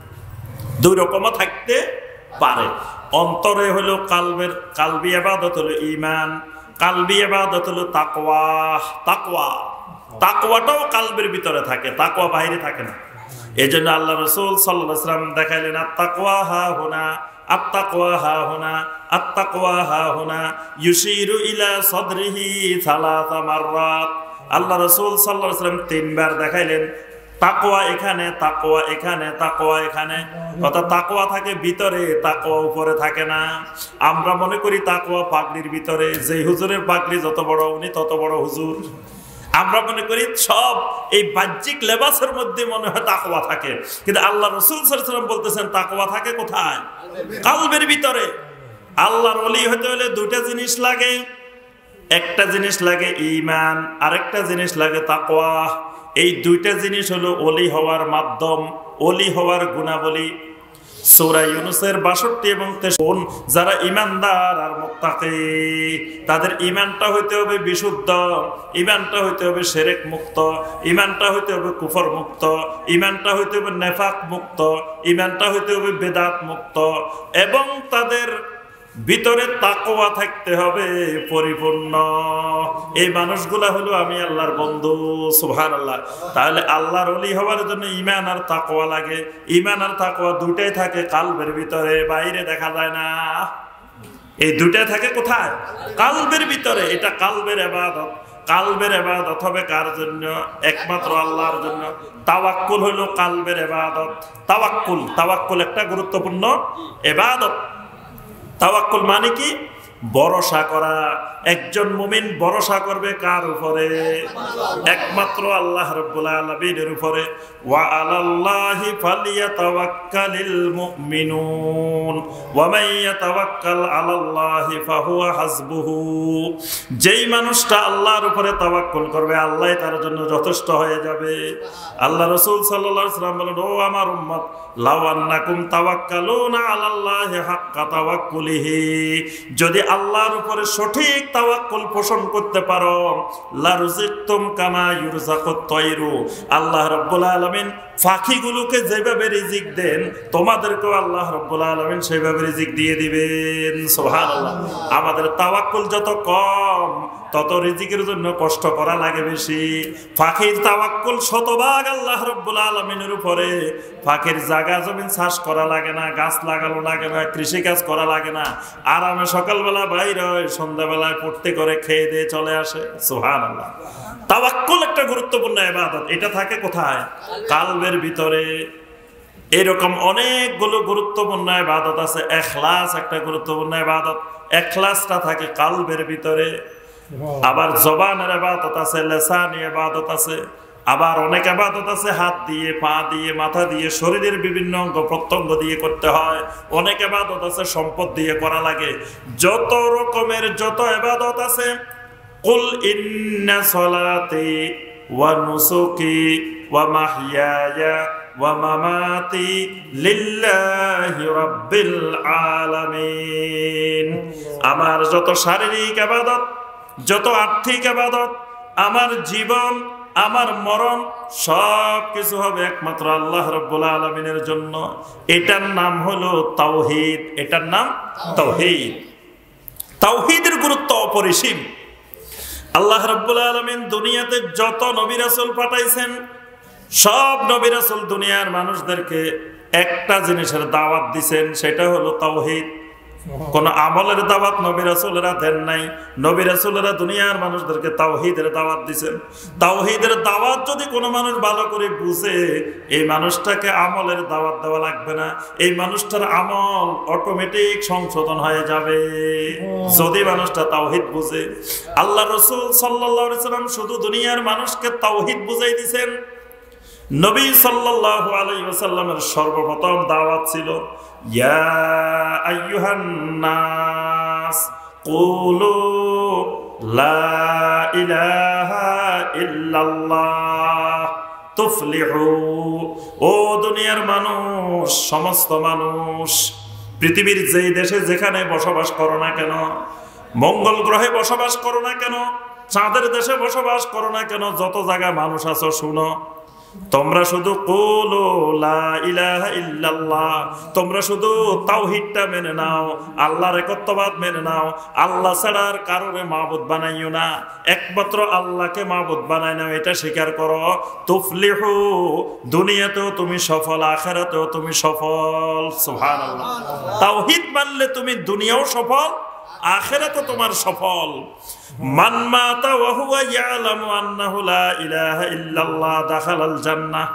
দুই রকমও থাকতে পারে। অন্তরে হলো কালবের, কালবি ইবাদত হলো ইমান, কালবি ইবাদত হলো তাকওয়া। তাকওয়া তাকওয়াটাও কালবের ভিতরে থাকে, তাকওয়া বাইরে থাকে না। এই জন্য আল্লাহ রাসূল সাল্লাল্লাহু আলাইহি ওয়াসাল্লাম দেখাইলেন আত-তাকওয়া হা হুনা, আত-তাকওয়া হা হুনা, আত-তাকওয়া হা হুনা, ইউশিরু ইলা সাদরিহি সালাসা মাররাত। আল্লাহ রাসূল সাল্লাল্লাহু আলাইহি ওয়াসাল্লাম তিনবার দেখাইলেন তাকওয়া এখানে, তাকওয়া এখানে, তাকওয়া এখানে। অর্থাৎ তাকওয়া থাকে ভিতরে, তাকওয়া উপরে থাকে না। আমরা মনে করি তাকওয়া পাগড়ির ভিতরে, যে হুজুরের পাগড়ি যত বড় উনি তত বড় হুজুর। আমরা মনে করি সব এই বাহ্যিক লেবাসের মধ্যে মনে হয় তাকওয়া থাকে, কিন্তু আল্লাহ রাসূল সাল্লাল্লাহু আলাইহি ওয়াসাল্লাম বলতেছেন তাকওয়া থাকে কোথায়? কালবের ভিতরে। আল্লাহর ওলি হতে হলে দুটো জিনিস লাগে, একটা জিনিস লাগে ঈমান, আরেকটা জিনিস লাগে তাকওয়া। এই দুইটা জিনিস হলো ওলি হওয়ার মাধ্যম, ওলি হওয়ার গুণাবলী। সূরা ইউনূসের বাষট্টি এবং তেষট্টি, যারা ঈমানদার আর মুত্তাকি তাদের ঈমানটা হইতে হবে বিশুদ্ধ, ঈমানটা হইতে হবে শিরক মুক্ত, ঈমানটা হইতে হবে কুফর মুক্ত, ঈমানটা হইতে হবে নেফাক মুক্ত, ঈমানটা হইতে হবে বেদাত মুক্ত, এবং তাদের ভিতরে তাকওয়া থাকতে হবে পরিপূর্ণ। এই মানুষগুলা হলো আমি আল্লাহর বন্ধু। সুবহানাল্লাহ। তাহলে আল্লাহর ওলি হওয়ার জন্য ঈমান আর তাকওয়া লাগে। ঈমান আর তাকওয়া দুটাই থাকে কালবের ভিতরে, বাইরে দেখা যায় না। এই দুটাই থাকে কোথায়? কালবের ভিতরে। এটা কালবের ইবাদত। কালবের ইবাদত হবে কার জন্য? একমাত্র আল্লাহর জন্য। তাওয়াক্কুল হলো কালবের ইবাদত। তাওয়াক্কুল, তাওয়াক্কুল একটা গুরুত্বপূর্ণ ইবাদত। তাওয়াক্কুল মানে কি? ভরসা করা। একজন মুমিন ভরসা করবে কার উপরে? একমাত্র আল্লাহ রাব্বুল আলামিনের উপরে। ওয়া আলাল্লাহি ফালিয়াতাওয়াক্কালিল মুমিনুন ওয়া মান ইয়াতাওয়াক্কাল আলাল্লাহি ফাহুয়া হাসবুহু। যেই মানুষটা আল্লাহর উপরে তাওয়াক্কুল করবে, আল্লাহই তার জন্য যথেষ্ট হয়ে যাবে। আল্লাহ রাসূল সাল্লাল্লাহু আলাইহি ওয়াসাল্লাম বলেন, ও আমার উম্মত, লাউ আন্নাকুম তাওয়াক্কালুনা আলাল্লাহি হাক্কা তাওয়াক্কুলিহি, যদি আল্লাহর উপরে সঠিক তাওয়াক্কুল পোষণ করতে পারো, লারুজিকতুম কামা ইউরজাকুত তায়রু, আল্লাহ রাব্বুল আলামিন পাখিগুলোকে যেভাবে রিজিক দেন, তোমাদেরকেও আল্লাহ রাব্বুল আলামিন সেভাবে রিজিক দিয়ে দিবেন। সুবহানাল্লাহ। আমাদের তাওয়াক্কুল যত কম, তত রিজিকের জন্য কষ্ট করা লাগে বেশি। পাখির তাওয়াক্কুল শতভাগ আল্লাহ রাব্বুল আলামিনের উপরে। পাখির জায়গা জমিন চাষ করা লাগে না, গাছ লাগানো লাগে না, কৃষি কাজ করা লাগে না, আরামে সকালবেলা বাইরে হয়, সন্ধ্যাবেলায় পড়তে করে খেয়ে দিয়ে চলে আসে। সুবহানাল্লাহ। তাওয়াক্কুল একটা গুরুত্বপূর্ণ ইবাদত। এটা থাকে কোথায়? কালবের ভিতরে। এরকম অনেকগুলো গুরুত্বপূর্ণ ইবাদত আছে। ইখলাস একটা গুরুত্বপূর্ণ ইবাদত। ইখলাসটা থাকে কালবের ভিতরে। আবার জবানের ইবাদত আছে, লিসানি ইবাদত আছে, আবার অনেক ইবাদত আছে হাত দিয়ে, পা দিয়ে, মাথা দিয়ে, শরীরের বিভিন্ন অঙ্গ প্রত্যঙ্গ দিয়ে করতে হয়। অনেক ইবাদত আছে সম্পদ দিয়ে করা লাগে। যত রকমের যত ইবাদত আছে, কুল ইন্না সলাতি ওয়া নুসুকি ওয়া মাহইয়ায়া ওয়া মামাতি লিল্লাহি রাব্বিল আলামিন। আমার যত শারীরিক ইবাদত, যত আর্থিক ইবাদত, আমার জীবন, আমার মরণ, সব কিছু হবে একমাত্র আল্লাহ রাব্বুল আলামিনের জন্য। এটার নাম হলো তাওহীদ। এটার নাম তাওহীদ। তাওহীদের গুরুত্ব অপরিসীম। আল্লাহ রাব্বুল আলামিন দুনিয়াতে যত নবী রাসূল পাঠাইছেন, সব নবী রাসূল দুনিয়ার মানুষদেরকে একটা জিনিসের দাওয়াত দিবেন, সেটা হলো তাওহীদ। কোন আমলের দাওয়াত নবী রাসূলরা দেন নাই। নবী রাসূলরা দুনিয়ার মানুষদেরকে তাওহীদের দাওয়াত দিবেন। তাওহীদের দাওয়াত যদি কোনো মানুষ ভালো করে বুঝে, এই মানুষটাকে আমলের দাওয়াত দেওয়া লাগবে না। এই মানুষটার আমল অটোমেটিক সংশোধন হয়ে যাবে যদি মানুষটা তাওহীদ বুঝে। আল্লাহ রাসূল সাল্লাল্লাহু আলাইহি ওয়াসাল্লাম শুধু দুনিয়ার মানুষকে তাওহীদ বুঝাই দিয়েছেন। নবী সাল্লাল্লাহু আলাইহি ওয়াসাল্লামের সর্বপ্রথম দাওয়াত ছিল, ইয়া আইয়ুহান নাস কুলু লা ইলাহা ইল্লাল্লাহ তুফলিহু। ও দুনিয়ার মানুষ, সমস্ত মানুষ, পৃথিবীর যেই দেশে যেখানে বসবাস করো না কেন, মঙ্গল গ্রহে বসবাস করো না কেন, চাঁদের দেশে বসবাস করো না কেন, যত জায়গায় মানুষ আছো শুনো, তোমরা শুধু কুলু লা ইলাহা ইল্লাল্লাহ, তোমরা শুধু তাওহীদটা মেনে নাও, আল্লাহর একত্ববাদ মেনে নাও, আল্লাহ ছাড়া আর কারোরে মাবুদ বানাইও না, একমাত্র আল্লাহকে মাবুদ বানাই নাও, এটা স্বীকার করো। তুফলিহু, দুনিয়াতেও তুমি সফল, আখিরাতেও তুমি সফল। সুবহানাল্লাহ। তাওহীদ মানলে তুমি দুনিয়াও সফল, আখিরাতও তোমার সফল। মান মাতা ওয়া হুয়া ইয়ালামু আন্নাহু লা ইলাহা ইল্লাল্লাহ দাখালাল জান্নাহ।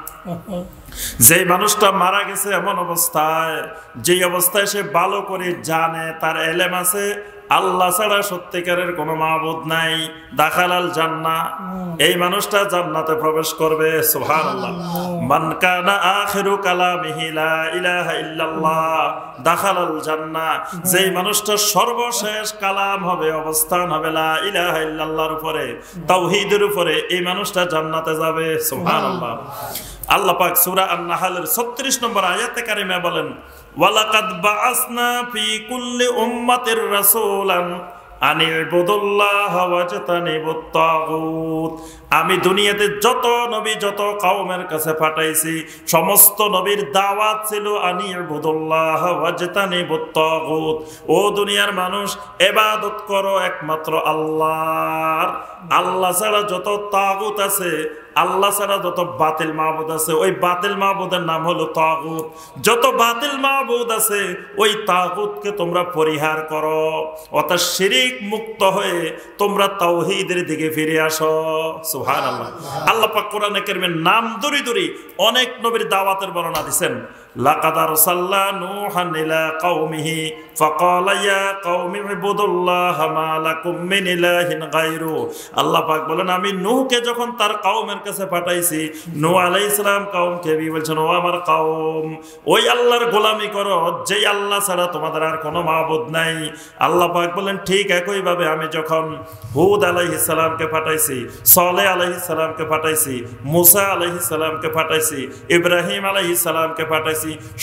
যে মানুষটা মারা গেছে এমন অবস্থায়, যে অবস্থায় সে ভালো করে জানে, তার ইলম আছে আল্লাহ ছাড়া সত্যিকারের কোনো মাবুদ নাই, দাখালাল জান্নাহ, এই মানুষটা জান্নাতে প্রবেশ করবে। সুবহানাল্লাহ। মান কানা আখিরু কালামিহি লা ইলাহা ইল্লাল্লাহ দাখালাল জান্নাহ, যেই মানুষটা সর্বশেষ কালাম হবে, অবস্থান হবে লা ইলাহা ইল্লাল্লাহর উপরে, তাওহীদের উপরে, এই মানুষটা জান্নাতে যাবে। সুবহানাল্লাহ। আল্লাহ পাক সূরা আন-নাহলের ছত্রিশ নম্বর আয়াতে কারিমা বলেন, ওয়ালাকাদ বাআসনা ফি কুল্লি উম্মাতির রাসূলান আনি ইবুদুল্লাহ ওয়াজতানিবুত তাগুত। আমি দুনিয়াতে যত নবী, যত কওমের কাছে পাঠাইছি, সমস্ত নবীর দাওয়াত ছিল আনি ইবুদুল্লাহ ওয়াজতানিবুত তাগুত। ও দুনিয়ার মানুষ, ইবাদত করো একমাত্র আল্লাহর। আল্লাহ ছাড়া যত তাগুত আছে, আল্লাহ ছাড়া যত বাতিল মাবুদ আছে, ওই বাতিল মাবুদের নাম হলো তাগুত। যত বাতিল মাবুদ আছে, ওই তাগুতকে তোমরা পরিহার করো, অর্থাৎ শিরিক মুক্ত হয়ে তোমরা তাওহীদের দিকে ফিরে আসো। সুবহানাল্লাহ। আল্লাহ পাক কোরআনে কারীমের নাম ধরে ধরে অনেক নবীর দাওয়াতের বর্ণনা দিবেন। লাকাদ আরসালনা নূহান ইলা কওমিহি ফাকালা ইয়া কওমি ইবুদুল্লাহা মা লাকুম মিন ইলাহিন গায়রু। আল্লাহ পাক বলেন, আমি নূহকে যখন তার কওমের কাছে পাঠাইছি, নূহ আলাইহিস সালাম কওমকে বলছেন, ও আমার কওম, ওই আল্লাহর গোলামি করো যেই আল্লাহ ছাড়া তোমাদের আর কোনো মাবুদ নাই। আল্লাহ পাক বলেন, ঠিক একই ভাবে আমি যখন হুদ আলাইহিস সালামকে পাঠাইছি, সালেহ আলাইহিস সালামকে পাঠাইছি, মুসা আলাইহিস সালামকে পাঠাইছি, ইব্রাহিম আলাইহিস সালামকে পাঠাইছি,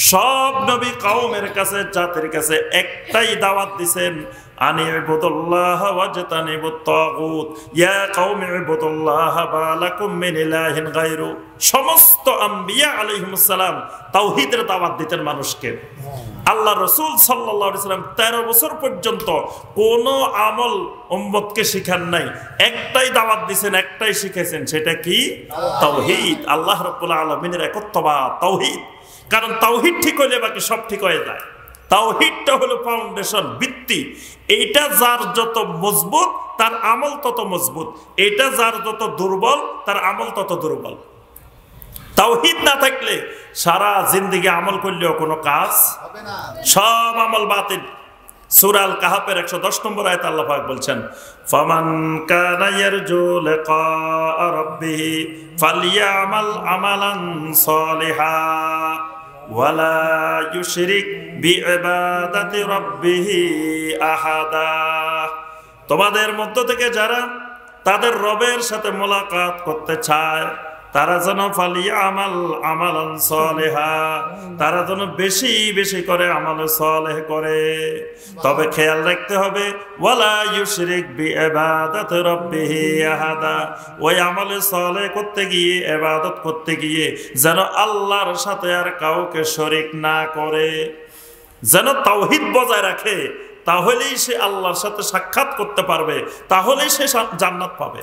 সব নবী কওমের কাছে, জাতির কাছে একটাই দাওয়াত দিবেন, আনি ইবুদুল্লাহ ওয়াজতানিবুত তাগুত, ইয়া কওমি ইবুদুল্লাহ মা লাকুম মিন ইলাহিন গায়রু। সমস্ত আম্বিয়া আলাইহিমুস সালাম তাওহীদের দাওয়াত দিতেন মানুষকে। আল্লাহ রাসূল সাল্লাল্লাহু আলাইহি সাল্লাম তেরো বছর পর্যন্ত কোন আমল উম্মতকে শিখান নাই, একটাই দাওয়াত দিয়েছেন, একটাই শিখাইছেন, সেটা কি? তাওহীদ, আল্লাহ রাব্বুল আলামিনের একত্ববাদ, তাওহীদ। কারণ তাওহীদ ঠিক হইলে বাকি সব ঠিক হয়ে যায়। তাওহীদটা হলো ফাউন্ডেশন, ভিত্তি। এইটা যার যত মজবুত, তার আমল তত মজবুত। এটা যার যত দুর্বল, তার আমল তত দুর্বল। তাওহীদ না থাকলে সারা জিন্দেগি আমল করলেও কোনো কাজ হবে না, সব আমল বাতিল। সূরা আল কাহাফের একশো দশ নম্বর আয়াতে আল্লাহ পাক বলছেন, ফামান কানা ইয়ারজু লিকা রাব্বিহি ফালইয়ামাল আমালান সালিহা ওয়ালা ইউশরিক বিইবাদাতি রাব্বিহি আহাদা। তোমাদের মধ্য থেকে যারা তাদের রবের সাথে মোলাকাত করতে চায়, তারা যেন ফালিয়া আমাল আমালান সালেহা, তারা যেন বেশি বেশি করে আমল সালেহ করে। তবে খেয়াল রাখতে হবে, ওয়ালা ইউশরিক বিইবাদাতি রাব্বিহি আহাদা, ওই আমল সালেহ করতে গিয়ে, ইবাদত করতে গিয়ে যেন আল্লাহর সাথে আর কাউকে শরীক না করে, যেন তাওহীদ বজায় রাখে। তাহলেই সে আল্লাহর সাথে সাক্ষাৎ করতে পারবে, তাহলেই সে জান্নাত পাবে।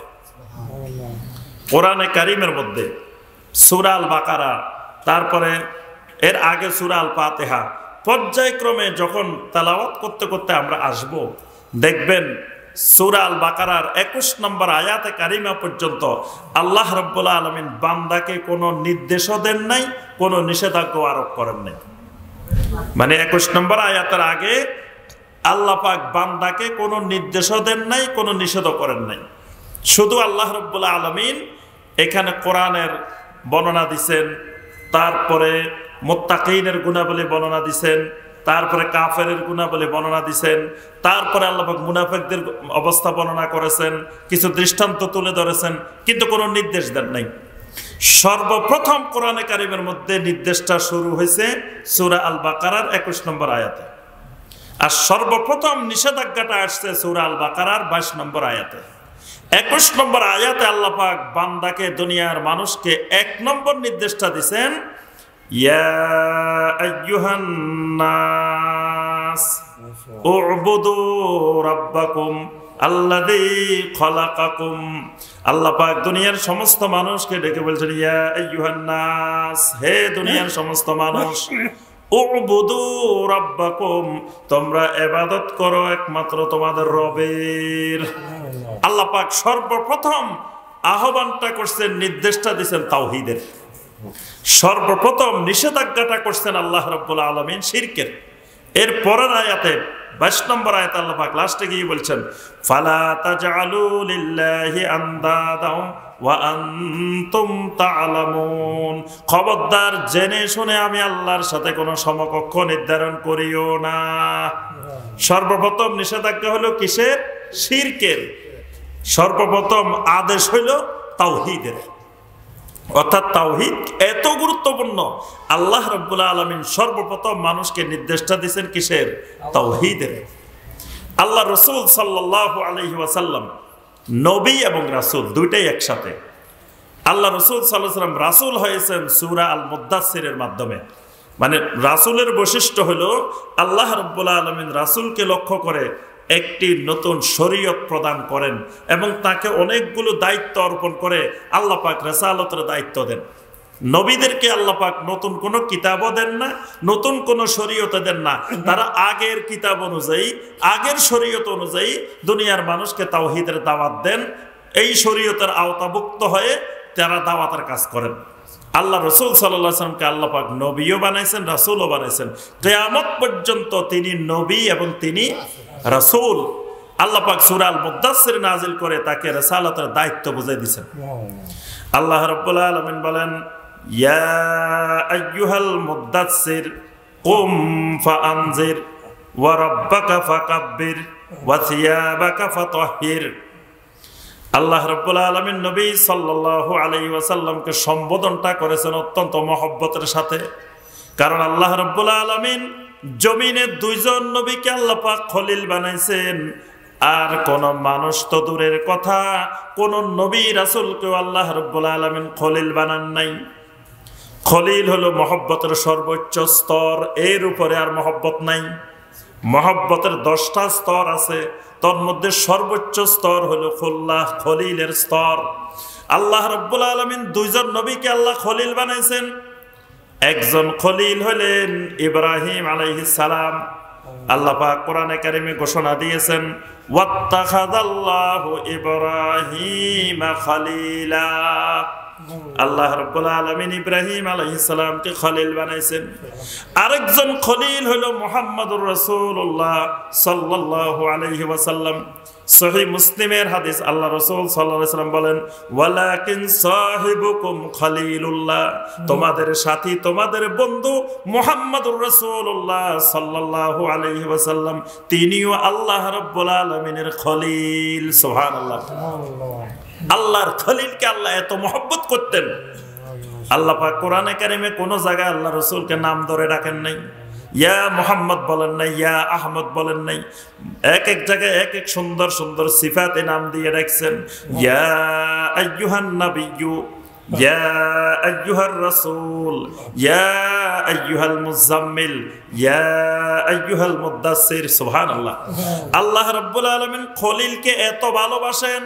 কোরআনে কারিমের মধ্যে সূরা আল বাকারা, তারপরে এর আগে সূরা আল ফাতিহা, পর্যায়ক্রমে যখন তেলাওয়াত করতে করতে আমরা আসব, দেখবেন সূরা আল বাকারার একুশ নম্বর আয়াতে কারিমা পর্যন্ত আল্লাহ রাব্বুল আলামিন বান্দাকে কোনো নির্দেশও দেন নাই, কোনো নিষেধাজ্ঞা আরোপ করেন নাই। মানে একুশ নম্বর আয়াতের আগে আল্লাহ পাক বান্দাকে কোনো নির্দেশও দেন নাই, কোনো নিষেধও করেন নাই। শুধু আল্লাহ রাব্বুল আলামিন এখানে কোরআনের বর্ণনা দিছেন, তারপরে মুত্তাকিনের গুণাবলী বর্ণনা দিছেন, তারপরে কাফেরের গুণাবলী বর্ণনা দিয়েছেন, তারপরে আল্লাহ পাক মুনাফিকদের অবস্থা বর্ণনা করেছেন, কিছু দৃষ্টান্ত তুলে ধরেছেন, কিন্তু কোনো নির্দেশ দেন নাই। সর্বপ্রথম কোরআনে কারিমের মধ্যে নির্দেশটা শুরু হয়েছে সূরা আল বাকারার একুশ নম্বর আয়াতে, আর সর্বপ্রথম নিষেধাজ্ঞাটা আসছে সূরা আল বাকারার বাইশ নম্বর আয়াতে। একুশ নম্বর আয়াতে আল্লাহ পাক বান্দাকে, দুনিয়ার মানুষকে এক নম্বর নির্দেশটা দিবেন, ইয়া আইয়ুহান নাস উ'বুদু রাব্বাকুম আল্লাযী খালাকাকুম। আল্লাহ পাক দুনিয়ার সমস্ত মানুষকে ডেকে বলছেন, ইয়া আইয়ুহান নাস, হে দুনিয়ার সমস্ত মানুষ, উ'বুদু রাব্বাকুম, তোমরা ইবাদত করো একমাত্র তোমাদের রবের। আল্লাহ পাক সর্বপ্রথম আহ্বানটা করছেন, নির্দেশটা দিয়েছেন তাওহীদের। সর্বপ্রথম নিষেধাজ্ঞাটা করছেন আল্লাহ রাব্বুল আলামিন শিরকের। এর পরের আয়াতে বাইশ নম্বর আয়াতে আল্লাহ পাক লাস্টে গিয়ে বলছেন, ফালা তাজআলু লিল্লাহি আনদাদাও ওয়া আনতুম তা'লামুন, খবরদার জেনে শুনে আমি আল্লাহর সাথে কোনো সমকক্ষ নির্ধারণ করিও না। সর্বপ্রথম নিষেধাজ্ঞা হলো কিসের? শিরকের। সর্বপ্রথম আদেশ হইল তাওহীদের, অর্থাৎ তাওহীদ এত গুরুত্বপূর্ণ। আল্লাহ রাব্বুল আলামিন সর্বপ্রথম মানুষকে নির্দেশটা দিয়েছেন কিসের? তাওহীদের। আল্লাহ রাসূল সাল্লাল্লাহু আলাইহি ওয়াসাল্লাম নবী এবং রাসূল দুইটাই একসাথে। আল্লাহ রাসূল সাল্লাল্লাহু আলাইহি ওয়াসাল্লাম রাসূল হয়েছেন সূরা আল মুদ্দাসসিরের মাধ্যমে। মানে রাসূলের বৈশিষ্ট্য হলো আল্লাহ রাব্বুল আলামিন রাসূলকে লক্ষ্য করে একটি নতুন শরীয়ত প্রদান করেন এবং তাকে অনেকগুলো দায়িত্ব অর্পণ করে আল্লাহ পাক রিসালাতের দায়িত্ব দেন। নবীদেরকে আল্লাহ পাক নতুন কোনো কিতাবও দেন না, নতুন কোনো শরীয়ত দেন না, তারা আগের কিতাব অনুযায়ী, আগের শরীয়ত অনুযায়ী দুনিয়ার মানুষকে তাওহীদের দাওয়াত দেন। এই শরীয়তের আওতাভুক্ত হয়ে তারা দাওয়াতের কাজ করেন। আল্লাহ রাসূল সাল্লাল্লাহু আলাইহি ওয়াসাল্লামকে আল্লাহ পাক নবীও বানাইছেন, রাসূলও বানাইছেন। কিয়ামত পর্যন্ত তিনি নবী এবং তিনি রাসূল। আল্লাহ পাক সূরা আল মুদ্দাসসির নাযিল করে তাকে রিসালাতের দায়িত্ব বুঝিয়ে দিয়েছেন। আল্লাহ রাব্বুল আলামিন বলেন, ইয়া আইয়ুহাল মুদ্দাসসির কুম ফাআনজির ওয়া রাব্বাকা ফাকাব্বির ওয়া থিয়াবাকা ফাতাহহির। আল্লাহ রাব্বুল আলামিন নবী সাল্লাল্লাহু আলাইহি ওয়াসাল্লামকে সম্বোধনটা করেছেন অত্যন্ত মহব্বতের সাথে, কারণ আল্লাহ রাব্বুল আলামিন জমিনে দুইজন নবীকে আল্লাহ পাক খলিল বানাইছেন, আর কোন মানুষ তো দূরের কথা, কোন নবী রাসূলকেও আল্লাহ রাব্বুল আলামিন খলিল বানান নাই। খলিল হলো মহব্বতের সর্বোচ্চ স্তর, এর উপরে আর মহব্বত নাই। মহব্বতের দশটা স্তর আছে, তোর মধ্যে সর্বোচ্চ স্তর হলো খুল্লাহ, খলিলের স্তর। আল্লাহ রাব্বুল আলামিন দুইজন নবীকে আল্লাহ খলিল বানাইছেন। একজন খলিল হলেন ইব্রাহিম আলাইহিস সালাম। আল্লাহ পাক কোরআনে কারিমে ঘোষণা দিয়েছেন, ওয়াত্তাখাযাল্লাহু ইব্রাহিমা খলিলা। আল্লাহ রাব্বুল আলামিন ইব্রাহিম আলাইহিস সালামকে খলিল বানাইছেন। আরেকজন খলিল হলো মুহাম্মদুর রাসূলুল্লাহ সাল্লাল্লাহু আলাইহি ওয়াসাল্লাম। সহিহ মুসলিমের হাদিস, আল্লাহ রাসূল সাল্লাল্লাহু আলাইহি ওয়াসাল্লাম বলেন, ওয়ালাকিন সাহিবুকুম খলিলুল্লাহ, তোমাদের সাথী, তোমাদের বন্ধু মুহাম্মদুর রাসূলুল্লাহ সাল্লাল্লাহু আলাইহি ওয়াসাল্লাম, তিনিও আল্লাহ রাব্বুল আলামিনের খলিল। সুবহানাল্লাহ। আল্লাহর খলিলকে আল্লাহ এত মহব্বত করতেন। আল্লাহ পাক কোরআনে কারিমে কোন জায়গায় আল্লাহ রাসূলকে নাম ধরে ডাকেন নাই, ইয়া মুহাম্মদ বলেন নাই, ইয়া আহমদ বলেন নাই। এক এক জায়গায় এক এক সুন্দর সুন্দর সিফাতে নাম দিয়ে রাখছেন। ইয়া আইয়ুহান নাবিয়্যু, ইয়া আইয়ুহার রাসূল, ইয়া আইয়ুহাল মুজাম্মিল, ইয়া আইয়ুহাল মুদ্দাসসির। সুবহানাল্লাহ। আল্লাহ রাব্বুল আলামিন খলিলকে এত ভালোবাসেন,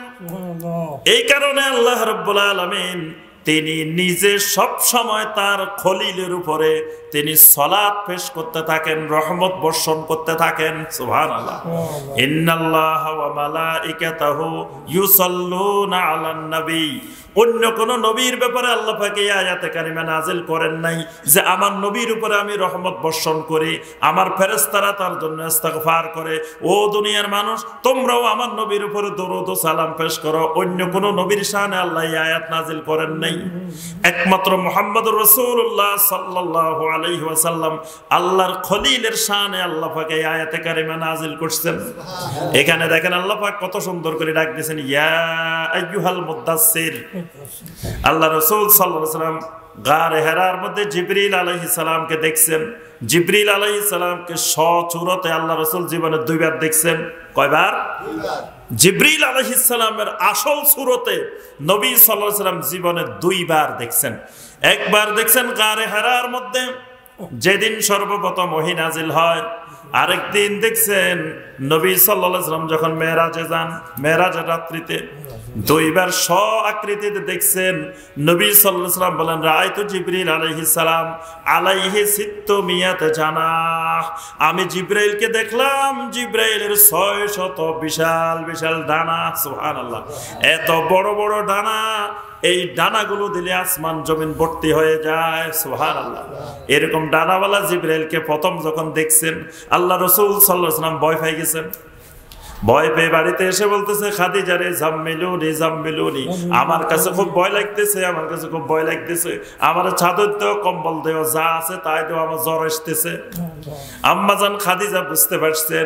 এই কারণে আল্লাহ রাব্বুল আলামিন তিনি নিজে সব সময় তার খলিলের উপরে তিনি সালাত পেশ করতে থাকেন, রহমত বর্ষণ করতে থাকেন। সুবহানাল্লাহ। ইন্নাল্লাহা ওয়া মালাইকাতাহু ইউসাল্লুনা আলান নবী অন্য কোন নবীর ব্যাপারে আল্লাহ পাক এই আয়াতে কারিমা নাজিল করেন নাই যে আমার নবীর উপরে আমি রহমত বর্ষণ করি, আমার ফেরেশতারা তার জন্য ইস্তিগফার করে। ও দুনিয়ার মানুষ, তোমরাও আমার নবীর উপরে দরুদ ও সালাম পেশ করো। অন্য কোন নবীর শানে আল্লাহ এই আয়াত নাজিল করেন নাই। একমাত্র মুহাম্মদুর রাসূলুল্লাহ সাল্লাল্লাহু আলাইহি ওয়াসাল্লাম আল্লাহর খলিলের শানে আল্লাহ পাক এই আয়াতে কারিমা নাজিল করছেন। এখানে দেখেন আল্লাহ পাক কত সুন্দর করে ডাক দিয়েছেন, ইয়া আইয়ুহাল মুদ্দাসসির। আল্লাহ রাসূল সাল্লাল্লাহু আলাইহি ওয়াসাল্লাম গারে হেরার মধ্যে জিবরিল আলাইহিস সালামকে দেখছেন। জিবরিল আলাইহিস সালামকে সচূরতে আল্লাহ রাসূল জীবনে দুইবার দেখছেন। কয়বার? দুইবার। জিবরিল আলাইহিস সালামের আসল সূরতে নবী সাল্লাল্লাহু আলাইহি ওয়াসাল্লাম জীবনে দুইবার দেখছেন। একবার দেখছেন গারে হেরার মধ্যে, যেদিন সর্বপ্রথম ওহী নাজিল হয়। আরেকদিন দেখছেন নবী সাল্লাল্লাহু আলাইহি ওয়াসাল্লাম যখন মেরাজে যান, মেরাজের রাত্রিতে দুইবার স্ব আকৃতিতে দেখছেন। নবী সাল্লাল্লাহু আলাইহি ওয়াসাল্লাম বলেন, রাআইতু জিবরিল আলাইহিস সালাম আলাইহি সিত্তুমিয়াত জানাহ। আমি জিবরাইলকে দেখলাম, জিবরাইলের ছয় শত বিশাল বিশাল ডানা। সুবহানাল্লাহ, এত বড় বড় ডানা, এই ডানাগুলো দিলে আসমান জমিন ভর্তি হয়ে যায়। সুবহানাল্লাহ, এরকম ডানাওয়ালা জিবরাইলকে প্রথম যখন দেখছেন আল্লাহ রাসূল সাল্লাল্লাহু আলাইহি ওয়াসাল্লাম ভয় পেয়ে গেছেন। ভয় পেয়ে বাড়িতে এসে বলতেছে, খাদিজা রে জাম্মিলুনি জাম্মিলুনি, আমার কাছে খুব ভয় লাগতেছে, আমার কাছে খুব ভয় লাগতেছে, আমার চাদর দেও, কম্বল দেও, যা আছে তাই দেও, আমার জ্বর আসতেছে। আম্মাজান খাদিজা বুঝতে পারছেন,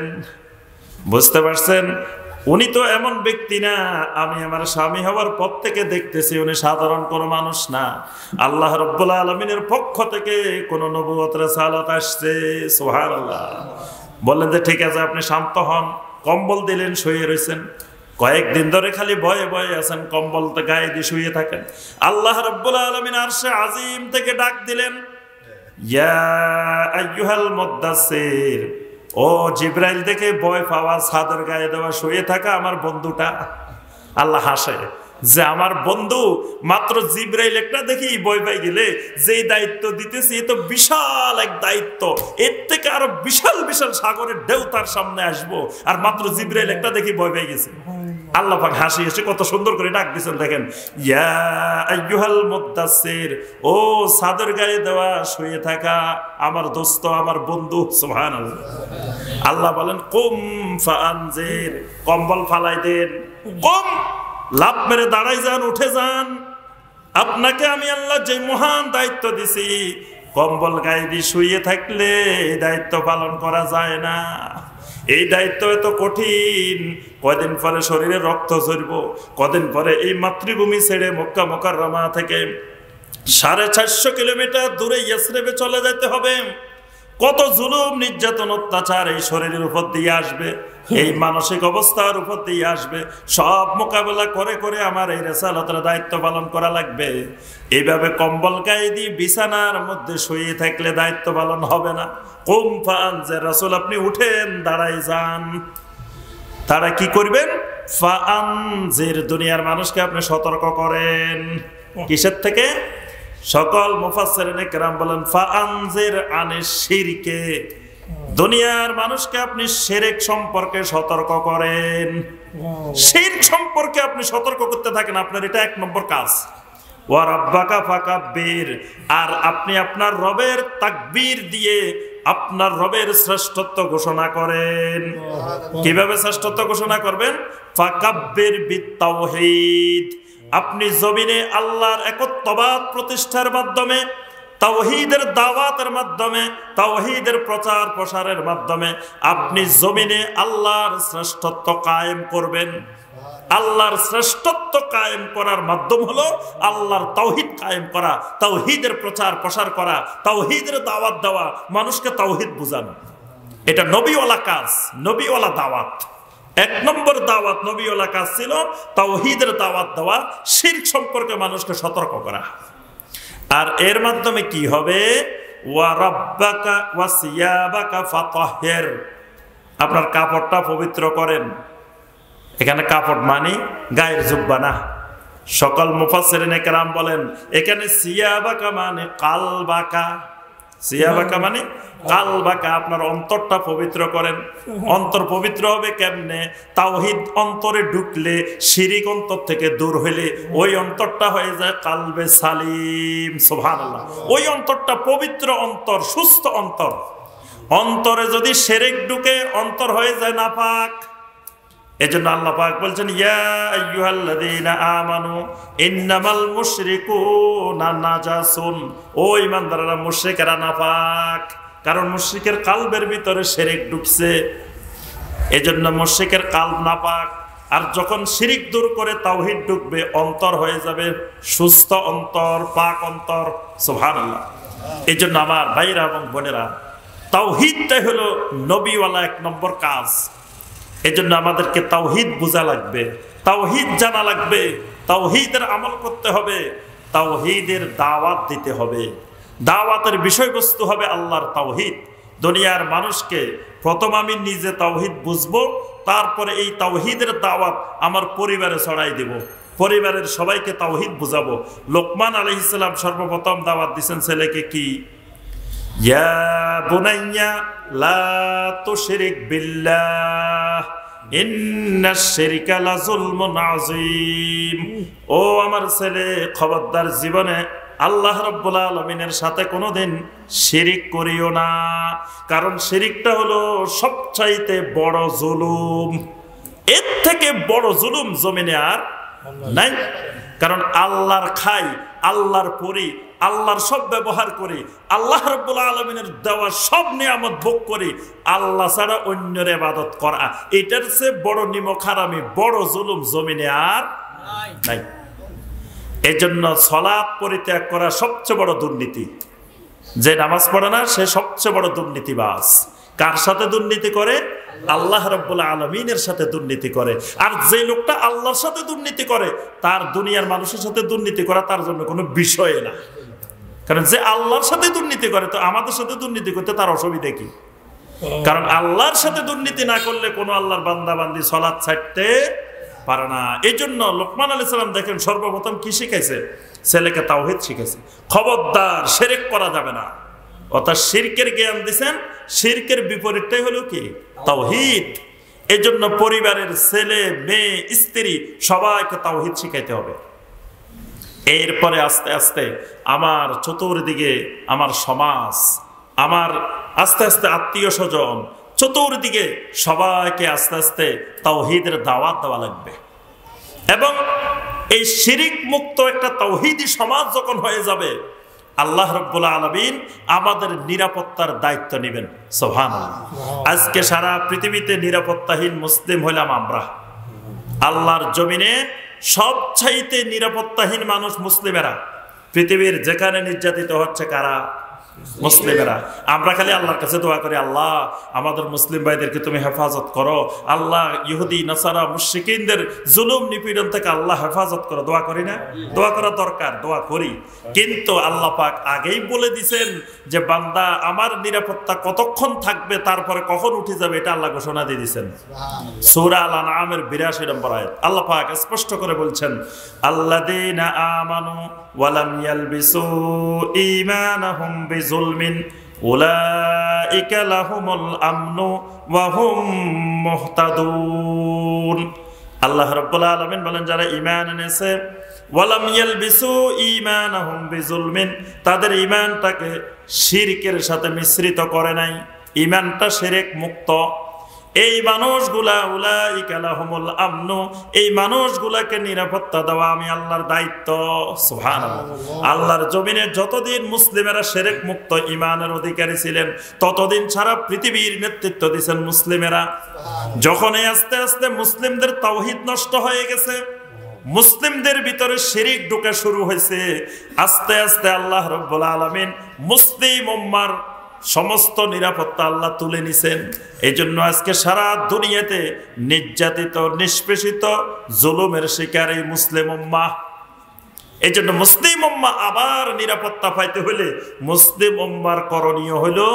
বুঝতে পারছেন উনি তো এমন ব্যক্তি না, আমি আমার স্বামী হওয়ার পর থেকে দেখতেছি উনি সাধারণ কোনো মানুষ না, আল্লাহ রাব্বুল আলামিনের পক্ষ থেকে কোন নবুয়ত রাসালাত আসছে। সুবহানাল্লাহ। বললেন যে ঠিক আছে, আপনি শান্ত হন। কম্বল দিলেন, শুয়ে রয়েছেন। কয়েকদিন ধরে খালি ভয়ে ভয়ে আছেন, কম্বলটা গায়ে দিয়ে শুয়ে থাকেন। আল্লাহ রাব্বুল আলামিন আরশে আজিম থেকে ডাক দিলেন, ইয়া আইয়ুহাল মুদ্দাসসির। ও জিবরাইল দেখে ভয় পাওয়া, ছাদের গায়ে দেওয়া, শুয়ে থাকা আমার বন্ধুটা। আল্লাহ হাসে যে আমার বন্ধু মাত্র জিবরাইল একটা দেখি ভয় পাই গেলে যেই দায়িত্ব দিতেছি তো বিশাল এক দায়িত্ব, এর থেকে আরো বিশাল বিশাল সাগরের ঢেউ তার সামনে আসবো, আর মাত্র জিবরাইল একটা দেখি ভয় পেয়ে গেছে। আল্লাহ পাক হাসি এসে কত সুন্দর করে ডাক দিয়েছেন, দেখেন, ইয়া আইয়ুহাল মুদ্দাসসির, ও ছাদের গায়ে দেওয়া শুয়ে থাকা আমার দোস্ত, আমার বন্ধু। সুবহানাল্লাহ। আল্লাহ বলেন, কুম ফাআনজির, কম্বল ফালাই দেন, কম লাভ মেরে দাঁড়াই যান, উঠে যান। আপনাকে আমি আল্লাহ যে মহান দায়িত্ব দিছি, কম্বল গায়ে দিয়ে শুয়ে থাকলে এই দায়িত্ব পালন করা যায় না। এই দায়িত্ব এত কঠিন, কয়দিন পরে শরীরে রক্ত ঝরব, কদিন পরে এই মাতৃভূমি ছেড়ে মক্কা মুকাররমা থেকে সাড়ে চারশো কিলোমিটার দূরে ইয়াসরিবে চলে যেতে হবে। কত জুলুম, নির্যাতন, অত্যাচার এই শরীরের উপর দিয়ে আসবে, এই মানসিক অবস্থার উপর দিয়ে আসবে। সব মোকাবেলা করে করে আমার এই রিসালাতের দায়িত্ব পালন করা লাগবে। এইভাবে কম্বল গায়ে দিয়ে বিছানার মধ্যে শুয়ে থাকলে দায়িত্ব পালন হবে না। কুম ফাআনজির, রাসূল আপনি উঠেন, দাঁড়াই যান। তারা কি করবেন? ফাআনজির, দুনিয়ার মানুষকে আপনি সতর্ক করেন। কিসের থেকে? সকল মুফাসসিরিন কেরাম বলেন, ফাআনজির আনিশ শিরকে, দুনিয়ার মানুষকে আপনি শিরক সম্পর্কে সতর্ক করেন। শিরক সম্পর্কে আপনি সতর্ক করতে থাকেন, আপনার এটা এক নম্বর কাজ। ওয়া রাব্বাকা ফাকাব্বির, আর আপনি আপনার রবের তাকবীর দিয়ে আপনার রবের শ্রেষ্ঠত্ব ঘোষণা করেন। কিভাবে শ্রেষ্ঠত্ব ঘোষণা করবেন? ফাকাব্বির বিত্তাওহীদ, আপনি জমিনে আল্লাহর একত্ববাদ প্রতিষ্ঠার মাধ্যমে, তাওহীদের দাওয়াতের মাধ্যমে, তাওহীদের প্রচার প্রসারের মাধ্যমে আপনি জমিনে আল্লাহর শ্রেষ্ঠত্ব কায়েম করবেন। আল্লাহর শ্রেষ্ঠত্ব কায়েম করার মাধ্যম হলো আল্লাহর তাওহীদ কায়েম করা, তাওহীদের প্রচার প্রসার করা, তাওহীদের দাওয়াত দেওয়া, মানুষকে তাওহীদ বোঝানো। এটা নবীওয়ালা কাজ, নবীওয়ালা দাওয়াত। এক নম্বর দাওয়াত নবীওয়ালা কাজ ছিল তাওহীদের দাওয়াত দেওয়া, শিরক সম্পর্কে মানুষকে সতর্ক করা। আর এর মাধ্যমে কি হবে? ওয়া রাব্বাকা ওয়া সিয়াবাকা ফাতাহহির, আপনার কাপড়টা পবিত্র করেন। এখানে কাপড় মানে গায়ের জুব্বা না। সকল মুফাসসিরিন কেরাম বলেন এখানে সিয়াবাকা মানে কালবাকা। সিয়াবাকা মানে কালবাকা, আপনার অন্তরটা পবিত্র করেন। অন্তর পবিত্র হবে কেমনে? তাওহীদ অন্তরে ঢুকলে, শিরিক অন্তর থেকে দূর হইলে ওই অন্তরটা হয়ে যায় কালবে সালিম। সুবহানাল্লাহ। ওই অন্তরটা পবিত্র অন্তর, সুস্থ অন্তর। অন্তরে যদি শিরিক ঢুকে অন্তর হয়ে যায় নাপাক। এজন্য আল্লাহ পাক বলছেন, ইয়া আইয়ুহাল্লাযীনা আমানু ইন্নামাল মুশরিকুনা নাজাসুন। ও ঈমানদাররা, মুশরিকেরা নাপাক। কারণ মুশরিকের কালবের ভিতরে শিরিক ঢুকছে, এজন্য মুশরিকের কালব নাপাক। আর যখন শিরিক দূর করে তাওহীদ ঢুকবে, অন্তর হয়ে যাবে সুস্থ অন্তর, পাক অন্তর। সুবহানাল্লাহ। এজন্য আমার ভাইরা এবং বোনেরা, তাওহীদটাই হলো নবীওয়ালা এক নম্বর কাজ। এজন্য আমাদেরকে তাওহীদ বোঝা লাগবে, তাওহীদ জানা লাগবে, তাওহীদের আমল করতে হবে, তাওহীদের দাওয়াত দিতে হবে। দাওয়াতের বিষয়বস্তু হবে আল্লাহর তাওহীদ। দুনিয়ার মানুষকে প্রথম আমি নিজে তাওহীদ বুঝবো, তারপরে এই তাওহীদের দাওয়াত আমার পরিবারে ছড়াই দেব, পরিবারের সবাইকে তাওহীদ বুঝাবো। লোকমান আলাইহিস সালাম সর্বপ্রথম দাওয়াত দিয়েছেন ছেলেকে কি? ইয়া বুনাইয়া লা তুশরিক বিল্লাহ ইন্নাশ শিরকা লাযুলমুন আযীম। ও আমার ছেলে, খবরদার জীবনে আল্লাহ রাব্বুল আলামিনের সাথে কোনোদিন শিরিক করিও না, কারণ শিরিকটা হলো সবচাইতে বড় জুলুম। এর থেকে বড় জুলুম জমিনে আর নাই। কারণ আল্লাহর খাই, আল্লাহর পরি, আল্লাহর সব ব্যবহার করি, আল্লাহ রাব্বুল আলামিনের দেওয়া সব নিয়ামত ভোগ করি, আল্লাহ ছাড়া অন্যের ইবাদত করা, এটার চেয়ে বড় নিমক হারামি, বড় জুলুম জমিনে আর নাই। এই জন্য সালাত পরিত্যাগ করা সবচেয়ে বড় দুর্নীতি। যে নামাজ পড়ে না সে সবচেয়ে বড় দুর্নীতিবাজ। কার সাথে দুর্নীতি করে? আল্লাহ রাব্বুল আলামিনের সাথে দুর্নীতি করে। আর যে লোকটা আল্লাহর সাথে দুর্নীতি করে, তার দুনিয়ার মানুষের সাথে দুর্নীতি করা তার জন্য কোনো বিষয় না। কারণ যে আল্লাহর সাথে দুর্নীতি করে, তো আমাদের সাথে দুর্নীতি করতে তার অসুবিধা কি? কারণ আল্লাহর সাথে দুর্নীতি না করলে কোনো আল্লাহর বান্দা বান্দি সালাত ছাড়তে পারে না। এই জন্য লোকমান আলাইহিস সালাম দেখেন সর্বপ্রথম কি শিখাইছে? ছেলেকে তাওহীদ শিখাইছে। খবরদার শিরক করা যাবে না, অর্থাৎ শিরকের জ্ঞান দিয়েছেন। শিরকের বিপরীতটাই হলো কি? তাওহীদ। এই জন্য পরিবারের ছেলে, মেয়ে, স্ত্রী সবাইকে তাওহীদ শিখাইতে হবে। এরপরে আস্তে আস্তে আমার চতুর্দিকে আমার সমাজ, আমার আস্তে আস্তে আত্মীয় স্বজন, চতুর্দিকে সবাইকে আস্তে আস্তে তাওহীদের দাওয়াত দেওয়া লাগবে। এবং এই শিরিক মুক্ত একটা তাওহীদি সমাজ যখন হয়ে যাবে, আল্লাহ রাব্বুল আলামিন আমাদের নিরাপত্তার দায়িত্ব নেবেন। সুবহানাল্লাহ। আজকে সারা পৃথিবীতে নিরাপত্তাহীন মুসলিম হইলাম আমরা। আল্লাহর জমিনে সবচাইতে নিরাপত্তাহীন মানুষ মুসলিমেরা। পৃথিবীর যেখানে নির্যাতিত হচ্ছে কারা? মুসলিমেরা। আমরা খালি আল্লাহর কাছে দোয়া করি, আল্লাহ আমাদের মুসলিম ভাইদেরকে তুমি হেফাজত করো, আল্লাহ ইহুদি নাসারা মুশরিকিনদের জুলুম নিপীড়ন থেকে আল্লাহ হেফাজত করো। দোয়া করি না? দোয়া করা দরকার, দোয়া করি। কিন্তু আল্লাহ পাক আগেই বলে দিয়েছেন যে বান্দা আমার নিরাপত্তা কতক্ষণ থাকবে, তারপরে কখন উঠে যাবে, এটা আল্লাহ ঘোষণা দিয়ে দিয়েছেন। সূরা আল আনআমের বিরাশি নম্বর আয়াত আল্লাহ পাক স্পষ্ট করে বলছেন, আল্লাযীনা আমানু ওয়া লাম ইয়ালবিসু ঈমানাহুম বিযুলমিন উলাইকা লাহুমুল আমনু ওয়া হুম মুহতাদুন। আল্লাহ রাব্বুল আলামিন বলেন, যারা ঈমান এনেছে, ওয়া লাম ইয়ালবিসু ঈমানাহুম বিযুলমিন, তাদের ঈমানটাকে শিরকের সাথে মিশ্রিত করে নাই, ঈমানটা শিরক মুক্ত, এই মানুষগুলা উলাইকা লাহুমুল আমনু, এই মানুষগুলাকে নিরাপত্তা দেওয়া আমি আল্লাহর দায়িত্ব। সুবহানাল্লাহ। আল্লাহর জমিনে যতদিন মুসলিমেরা শিরক মুক্ত ঈমানের অধিকারী ছিলেন, ততদিন সারা পৃথিবীর নেতৃত্ব দিয়েছেন মুসলিমেরা। যখন এই আস্তে আস্তে মুসলিমদের তাওহীদ নষ্ট হয়ে গেছে, মুসলিমদের ভিতরে শিরিক ঢোকা শুরু হয়েছে, আস্তে আস্তে আল্লাহ রাব্বুল আলামিন মুসলিম উম্মার সমস্ত নিরাপত্তা আল্লাহ তুলে নিছেন। এই জন্য আজকে সারা দুনিয়াতে নির্যাতিত, নিষ্পেষিত, জুলুমের শিকার এই মুসলিম উম্মাহ। এই জন্য মুসলিম উম্মাহ আবার নিরাপত্তা পাইতে হলে মুসলিম উম্মার করণীয় হলো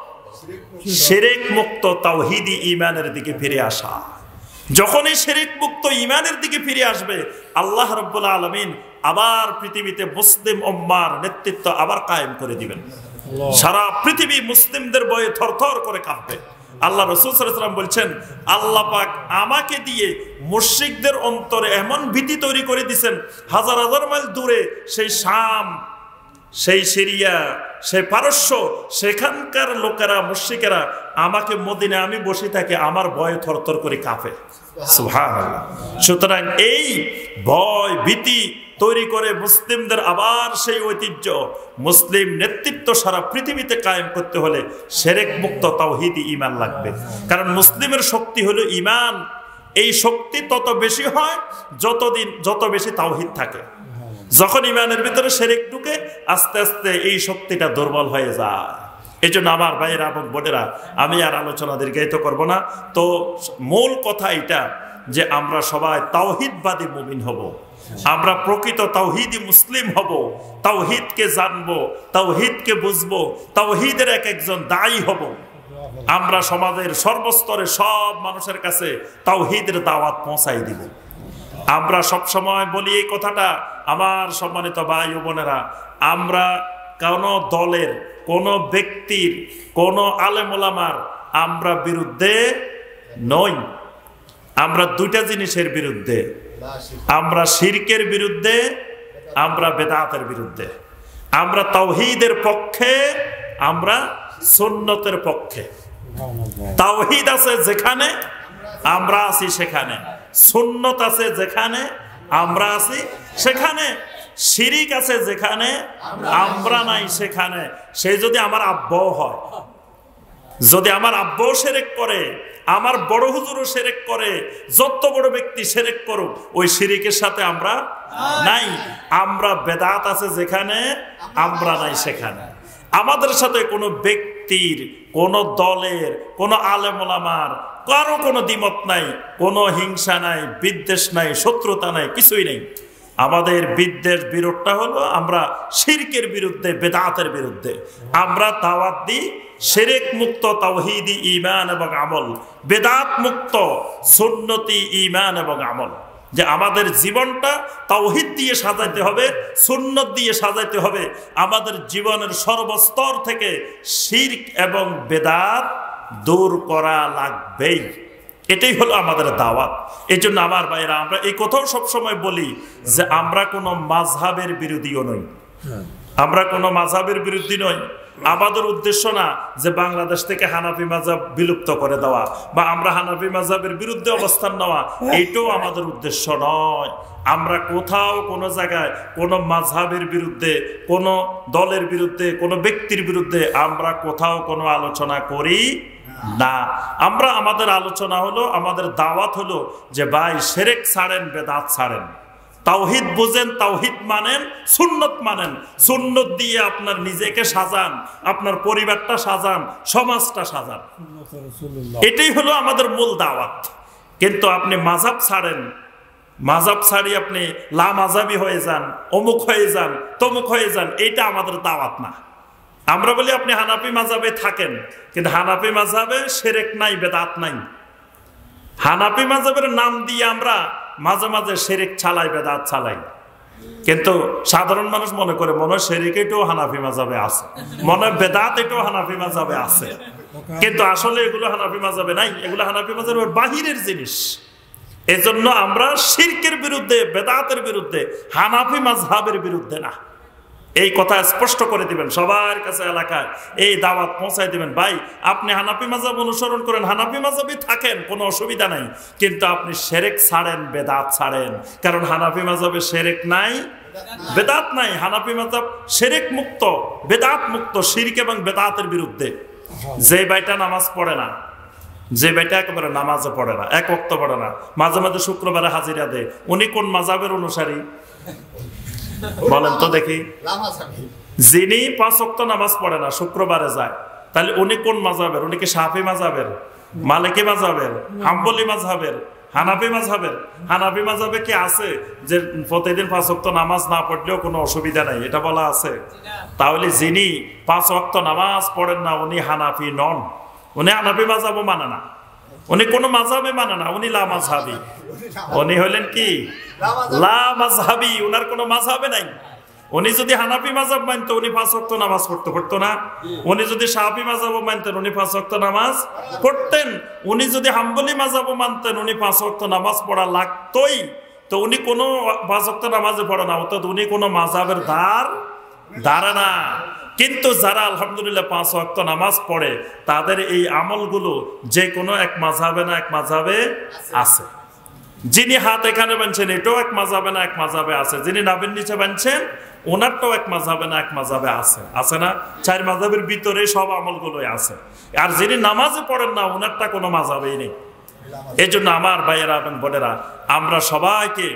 শিরক মুক্ত তাওহীদি ঈমানের দিকে ফিরে আসা। যখনই শিরক মুক্ত ঈমানের দিকে ফিরে আসবে, আল্লাহ রাব্বুল আলামিন আবার পৃথিবীতে মুসলিম উম্মার নেতৃত্ব আবার কায়েম করে দিবেন। সারা পৃথিবী মুসলিমদের ভয়ে থরথর করে কাঁপবে। আল্লাহ রাসূল সাল্লাল্লাহু আলাইহি ওয়াসাল্লাম বলছেন, আল্লাহ পাক আমাকে দিয়ে মুশরিকদের অন্তরে এমন ভীতি তৈরি করে দিয়েছেন, হাজার হাজার মাইল দূরে সেই শাম, সেই সিরিয়া, সেই পারস্য, সেখানকার লোকেরা মুশরিকেরা আমাকে মদিনায় আমি বসে থাকি, আমার ভয়ে থরথর করে কাঁপে। সুবহানাল্লাহ। সুতরাং এই ভয় ভীতি তৈরি করে মুসলিমদের আবার সেই ঐতিহ্য, মুসলিম নেতৃত্ব সারা পৃথিবীতে কায়েম করতে হলে শিরক মুক্ত তাওহীদি ঈমান লাগবে। কারণ মুসলিমের শক্তি হলো ঈমান। এই শক্তি তত বেশি হয় যতদিন যত বেশি তাওহীদ থাকে। যখন ঈমানের ভিতরে শিরক ঢুকে আস্তে আস্তে এই শক্তিটা দুর্বল হয়ে যায়। এই জন্য আমার ভাইয়েরা এবং বোনেরা, আমি আর আলোচনা দীর্ঘায়িত করব না। তো মূল কথা এটা যে আমরা সবাই তাওহীদবাদী মুমিন হব, আমরা প্রকৃত তাওহীদি মুসলিম হব, তাওহীদকে জানবো, তাওহীদকে বুঝবো, তাওহীদের এক একজন দায়ী হব। আমরা সমাজের সর্বস্তরে সব মানুষের কাছে তাওহীদের দাওয়াত পৌঁছাই দিব। আমরা সব সময় বলি এই কথাটা, আমার সম্মানিত ভাই ও বোনেরা, আমরা কোনো দলের, কোনো ব্যক্তির, কোনো আলেম ওলামার আমরা বিরুদ্ধে নই। আমরা দুইটা জিনিসের বিরুদ্ধে, আমরা শিরকের বিরুদ্ধে, আমরা বেদাতের বিরুদ্ধে। আমরা তাওহীদের পক্ষে, আমরা সুন্নতের পক্ষে। তাওহীদ আছে যেখানে আমরা আছি সেখানে, সুন্নত আছে যেখানে আমরা আছি সেখানে, শিরিক আছে যেখানে আমরা নাই সেখানে। সেই যদি আমার আব্বাও হয়, যদি আমার আব্বাও শিরক করে, আমার বড় হুজুরও শিরক করে, যত বড় ব্যক্তি শিরক করুক, ওই শিরিকের সাথে আমরা নাই। আমরা বেদাত আছে যেখানে আমরা নাই সেখানে। আমাদের সাথে কোনো ব্যক্তির, কোনো দলের, কোনো আলেম ওলামার কারো কোনো দ্বিমত নাই, কোনো হিংসা নাই, বিদ্বেষ নাই, শত্রুতা নাই, কিছুই নেই। আমাদের বিদ্বেষ বিরোধটা হলো আমরা শিরকের বিরুদ্ধে, বেদাতের বিরুদ্ধে। আমরা দাওয়াত দিই শিরক মুক্ত তাওহীদি ঈমান এবং আমল, বেদাত মুক্ত সুন্নতি ঈমান এবং আমল। যে আমাদের জীবনটা তাওহীদ দিয়ে সাজাইতে হবে, সুন্নত দিয়ে সাজাইতে হবে। আমাদের জীবনের সর্বস্তর থেকে শিরক এবং বেদাত দূর করা লাগবেই। এটাই হলো আমাদের দাওয়াত। এই জন্য আমার ভাইরা, আমরা এই কথাও সবসময় বলি যে আমরা কোনো মাযহাবের বিরোধীও নই, আমরা কোনো মাযহাবের বিরোধী নই। আমাদের উদ্দেশ্য না যে বাংলাদেশ থেকে হানাফি মাযহাব বিলুপ্ত করে দেওয়া বা আমরা হানাফি মাযহাবের বিরুদ্ধে অবস্থান নেওয়া, এইটাও আমাদের উদ্দেশ্য নয়। আমরা কোথাও কোনো জায়গায় কোনো মাযহাবের বিরুদ্ধে, কোনো দলের বিরুদ্ধে, কোনো ব্যক্তির বিরুদ্ধে আমরা কোথাও কোনো আলোচনা করি না। আমরা আমাদের আলোচনা হলো, আমাদের দাওয়াত হলো যে ভাই শিরক ছাড়েন, বেদাত ছাড়েন, তাওহীদ বুঝেন, তাওহীদ মানেন, সুন্নত মানেন। সুন্নত দিয়ে আপনার নিজেকে সাজান, আপনার পরিবারটা সাজান, সমাজটা সাজান। এটাই হলো আমাদের মূল দাওয়াত। কিন্তু আপনি মাযহাব ছাড়েন, মাযহাব ছাড়ি আপনি লা মাযহাবি হয়ে যান, অমুক হয়ে যান, তমুক হয়ে যান, এইটা আমাদের দাওয়াত না। আমরা বলি আপনি হানাফি মাযহাবে থাকেন, কিন্তু হানাফি মাযহাবে শিরক নাই, বেদাত নাই। হানাফি মাযহাবের নাম দিয়ে আমরা মাঝে মাঝে শিরক চালাই, বেদাত চালাই, কিন্তু সাধারণ মানুষ মনে করে মনে হয় শিরক এটাও হানাফি মাযহাবে আছে, মনে হয় বেদাত এটাও হানাফি মাযহাবে আছে, কিন্তু আসলে এগুলো হানাফি মাযহাবে নাই, এগুলো হানাফি মাযহাবের বাহিরের জিনিস। এজন্য আমরা শিরকের বিরুদ্ধে, বেদাতের বিরুদ্ধে, হানাফি মাযহাবের বিরুদ্ধে না। এই কথা স্পষ্ট করে দিবেন সবার কাছে, এলাকায় এই দাওয়াত পৌঁছায় দিবেন। ভাই আপনি হানাফি মাযহাব অনুসরণ করেন, হানাফি মাযহাবে থাকেন, কোনো অসুবিধা নাই, কিন্তু আপনি শিরক ছাড়েন, বেদাত ছাড়েন। কারণ হানাফি মাযহাবে শিরক নাই, বেদাত নাই। হানাফি মাযহাব শিরক মুক্ত, বেদাত মুক্ত, শিরক এবং বেদাতের বিরুদ্ধে। যে ভাইটা নামাজ পড়ে না, যে ভাইটা একেবারে নামাজও পড়ে না, এক ওয়াক্ত পড়ে না, মাঝে মাঝে শুক্রবারে হাজিরা দেয়, উনি কোন মাযহাবের অনুসারী বলেন তো দেখি? যিনি পাঁচ ওয়াক্ত নামাজ পড়ে না, শুক্রবারে যায়, তাহলে উনি কোন মাযহাবের? উনি কি শাফি মাযহাবের, মালিকি মাযহাবের, হাম্বলি মাযহাবের, হানাফি মাযহাবের? হানাফি মাযহাবে কি আছে যে প্রতিদিন পাঁচ ওয়াক্ত নামাজ না পড়লেও কোনো অসুবিধা নাই, এটা বলা আছে? তাহলে যিনি পাঁচ ওয়াক্ত নামাজ পড়েন না, উনি হানাফি নন, উনি হানাফি মাযহাবও মানে না, উনি কোন মাযহাবে মানে না, উনি লা মাযহাবি। উনি হলেন কি? লা মাযহাবি, উনার কোনো মাযহাবে নাই। উনি যদি হানাফি মাযহাব মানতো উনি পাঁচ ওয়াক্ত নামাজ পড়তে পড়তো না? উনি যদি শাফি মাযহাব মানতেন উনি পাঁচ ওয়াক্ত নামাজ পড়তেন। উনি যদি হাম্বলি মাযহাব মানতেন উনি পাঁচ ওয়াক্ত নামাজ পড়া লাগতোই। তো উনি কোনো পাঁচ ওয়াক্ত নামাজে পড়ে না, অর্থাৎ উনি কোনো মাযহাবের ধার ধারে না। কিন্তু যারা আলহামদুলিল্লাহ পাঁচ ওয়াক্ত নামাজ পড়ে তাদের এই আমলগুলো যে কোনো এক মাযহাবে না এক মাযহাবে আছে। যিনি হাত এখানে বানছেন এটাও এক মাযহাবে না এক মাযহাবে আছে। যিনি নাভির নিচে বানছেন ওনারটাও এক মাযহাবে না এক মাযহাবে আছে, আছে না? চার মাযহাবের ভিতরে সব আমলগুলোই আছে। আর যিনি নামাজে পড়েন না ওনারটা কোনো মাযহাবেই নেই। এই জন্য আমার ভাইয়েরা এবং বোনেরা, আমরা সবাইকে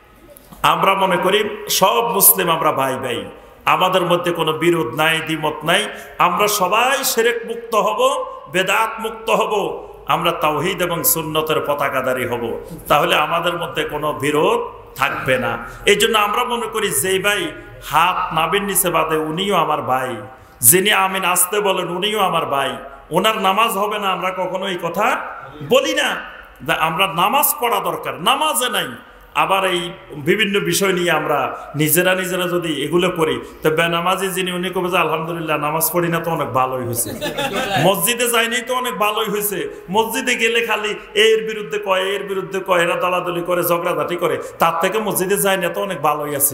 আমরা মনে করি সব মুসলিম আমরা ভাই ভাই, আমাদের মধ্যে কোনো বিরোধ নাই, দ্বিমত নাই। আমরা সবাই শিরক মুক্ত হব, বেদাত মুক্ত হব, আমরা তাওহীদ এবং সুন্নতের পতাকাধারী হব। তাহলে আমাদের মধ্যে কোনো বিরোধ থাকবে না। এই জন্য আমরা মনে করি যেই ভাই হাত নাভির নিচে বাঁধে উনিও আমার ভাই, যিনি আমিন আসতে বলেন উনিও আমার ভাই। ওনার নামাজ হবে না আমরা কখনো এই কথা বলি না। আমরা নামাজ পড়া দরকার, নামাজে নাই। আবার এই বিভিন্ন বিষয় নিয়ে আমরা নিজেরা নিজেরা যদি এগুলো করি তো বেনামাজি যিনি উনি কবে যে আলহামদুলিল্লাহ নামাজ পড়ি না তো অনেক ভালোই হয়েছে, মসজিদে যাইনি তো অনেক ভালোই হয়েছে। মসজিদে গেলে খালি এর বিরুদ্ধে কয় এর বিরুদ্ধে কয়, এরা দলাদলি করে ঝগড়াঝাটি করে, তার থেকে মসজিদে যাই না তো অনেক ভালোই আছে।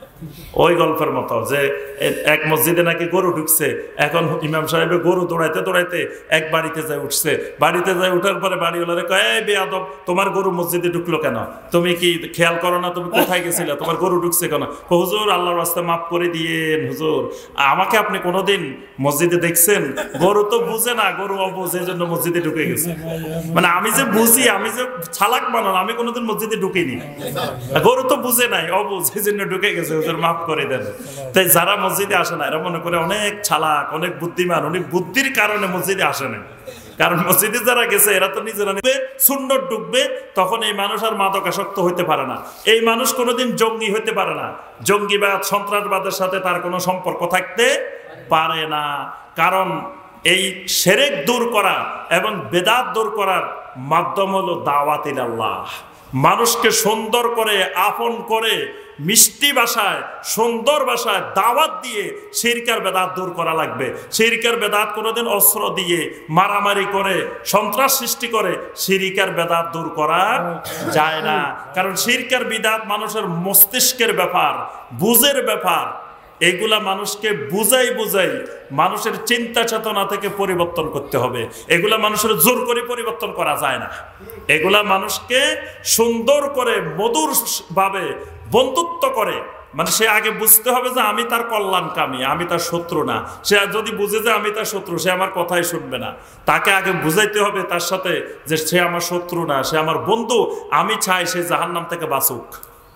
ওই গল্পের মতো যে এক মসজিদে নাকি গরু ঢুকছে, এখন ইমাম সাহেবের গরু দৌড়াইতে দৌড়াইতে এক বাড়িতে যায় উঠছে। বাড়িতে যায় উঠার পরে বাড়িওয়ালারে কয়, এই বেয়াদব তোমার গরু মসজিদে ঢুকলো কেন? তুমি কি খেয়াল করো না তুমি কোথায় গেছিলে? তোমার গরু ঢুকছে কেন? হুজুর আল্লাহর রাস্তায় মাফ করে দিয়েন হুজুর, আমাকে আপনি কোনোদিন মসজিদে দেখছেন? গরু তো বুঝে না, গরু অবুঝে জন্য মসজিদে ঢুকে গেছে। মানে আমি যে বুঝি, আমি যে চালাক বানান, আমি কোনোদিন মসজিদে ঢুকিনি। গরু তো বুঝে নাই, অবুঝে জন্য ঢুকে গেছে, হুজুর মাফ করে দেন। তাই যারা মসজিদে আসে না এরা মনে করে অনেক চালাক, অনেক বুদ্ধিমান, অনেক বুদ্ধির কারণে মসজিদে আসে না। কারণ মসজিদে যারা গেছে এরা তো নিজেরা সুন্নত ঢুকবে, তখন এই মানুষ আর মাদকাসক্ত হইতে পারে না। এই মানুষ কোনোদিন জঙ্গি হইতে পারে না। জঙ্গিবাদ সন্ত্রাসবাদের সাথে তার কোনো সম্পর্ক থাকতে পারে না। কারণ এই শিরক দূর করা এবং বেদাত দূর করার মাধ্যম হলো দাওয়াত ইলাল্লাহ। মানুষকে সুন্দর করে আপন করে মিষ্টি ভাষায় সুন্দর ভাষায় দাওয়াত দিয়ে শিরকের বেদাত দূর করা লাগবে। শিরকের বেদাত কোনোদিন অস্ত্র দিয়ে মারামারি করে সন্ত্রাস সৃষ্টি করে শিরকের বেদাত দূর করা যায় না। কারণ শিরকের বিদাত মানুষের মস্তিষ্কের ব্যাপার, বুঝের ব্যাপার। এগুলা মানুষকে বুঝাই বুঝাই মানুষের চিন্তা চেতনা থেকে পরিবর্তন করতে হবে। এগুলা মানুষের জোর করে পরিবর্তন করা যায় না। এগুলা মানুষকে সুন্দর করে মধুর ভাবে বন্ধুত্ব করে, মানে সে আগে বুঝতে হবে যে আমি তার কল্যাণকামী, আমি তার শত্রু না। সে যদি বুঝে যে আমি তার শত্রু, সে আমার কথাই শুনবে না। তাকে আগে বুঝাইতে হবে তার সাথে যে সে আমার শত্রু না, সে আমার বন্ধু। আমি চাই সে জাহান্নাম থেকে বাঁচুক।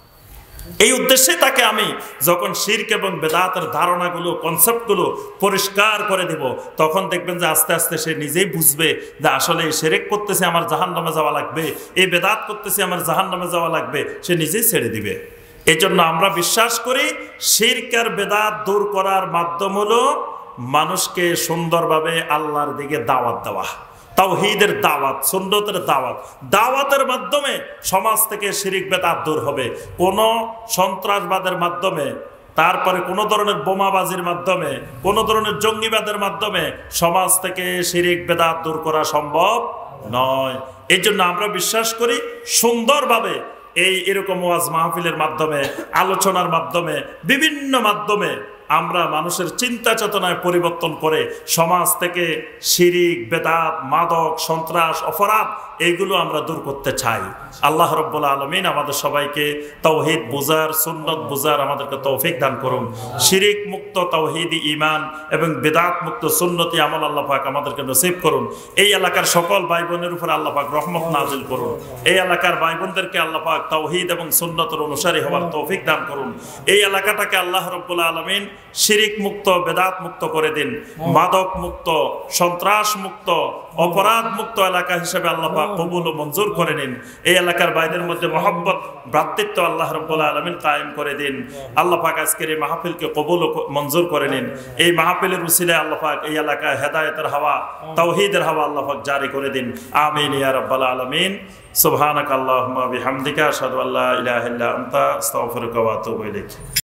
এই উদ্দেশ্যে তাকে আমি যখন শিরক এবং বেদাতের ধারণাগুলো, কনসেপ্টগুলো পরিষ্কার করে দেব, তখন দেখবেন যে আস্তে আস্তে সে নিজেই বুঝবে যে আসলে এই শিরক করতেছে আমার জাহান্নামে যাওয়া লাগবে, এই বেদাত করতেছে আমার জাহান্নামে যাওয়া লাগবে, সে নিজেই ছেড়ে দিবে। এই জন্য আমরা বিশ্বাস করি শিরক আর বেদাত দূর করার মাধ্যম হলো মানুষকে সুন্দরভাবে আল্লাহর দিকে দাওয়াত দেওয়া, তাওহীদের দাওয়াত, সুন্নতের দাওয়াত। দাওয়াতের মাধ্যমে সমাজ থেকে শিরক বেদাত দূর হবে। কোনো সন্ত্রাসবাদের মাধ্যমে, তারপরে কোনো ধরনের বোমাবাজির মাধ্যমে, কোনো ধরনের জঙ্গিবাদের মাধ্যমে সমাজ থেকে শিরক বেদাত দূর করা সম্ভব নয়। এই জন্য আমরা বিশ্বাস করি সুন্দরভাবে এই এরকম ওয়াজ মাহফিলের মাধ্যমে, আলোচনার মাধ্যমে, বিভিন্ন মাধ্যমে আমরা মানুষের চিন্তা চেতনায় পরিবর্তন করে সমাজ থেকে শিরিক, বেদাত, মাদক, সন্ত্রাস, অপরাধ এইগুলো আমরা দূর করতে চাই। আল্লাহ রাব্বুল আলামিন আমাদের সবাইকে তাওহীদ বুঝার, সুন্নাত বুঝার আমাদেরকে তৌফিক দান করুন। শিরিক মুক্ত তাওহীদি ঈমান এবং বেদাত মুক্ত সুন্নতি আমল আল্লাহ পাক আমাদেরকে নসিব করুন। এই এলাকার সকল ভাই বোনের উপর আল্লাহ পাক রহমত নাজিল করুন। এই এলাকার ভাই বোনদেরকে আল্লাহ পাক তাওহীদ এবং সুন্নতের অনুসারী হওয়ার তৌফিক দান করুন। এই এলাকাটাকে আল্লাহ রাব্বুল আলামিন শিরিক মুক্ত, বেদাত মুক্ত করে দিন। মাদক মুক্ত, সন্ত্রাস মুক্ত, অপরাধ মুক্ত এলাকা হিসেবে আল্লাহ পাক কবুল ও মঞ্জুর করে নিন। এই এলাকার ভাইদের মধ্যে মহব্বত, ভ্রাতৃত্ব আল্লাহ রাব্বুল আলামিন কায়েম করে দিন। আল্লাহ পাক আজকের এই মাহফিলকে কবুল ও মঞ্জুর করে নিন। এই মাহফিলের উসিলায় আল্লাহ পাক এই এলাকায় হেদায়েতের হাওয়া, তাওহীদের হাওয়া আল্লাহ পাক জারি করে দিন। আমিন ইয়া রাব্বাল আলামিন। সুবহানাকা আল্লাহুম্মা বিহামদিকা আশহাদু আল্লা ইলাহা ইল্লা আনতা আস্তাগফিরুকা ওয়া আতুবু ইলাইক।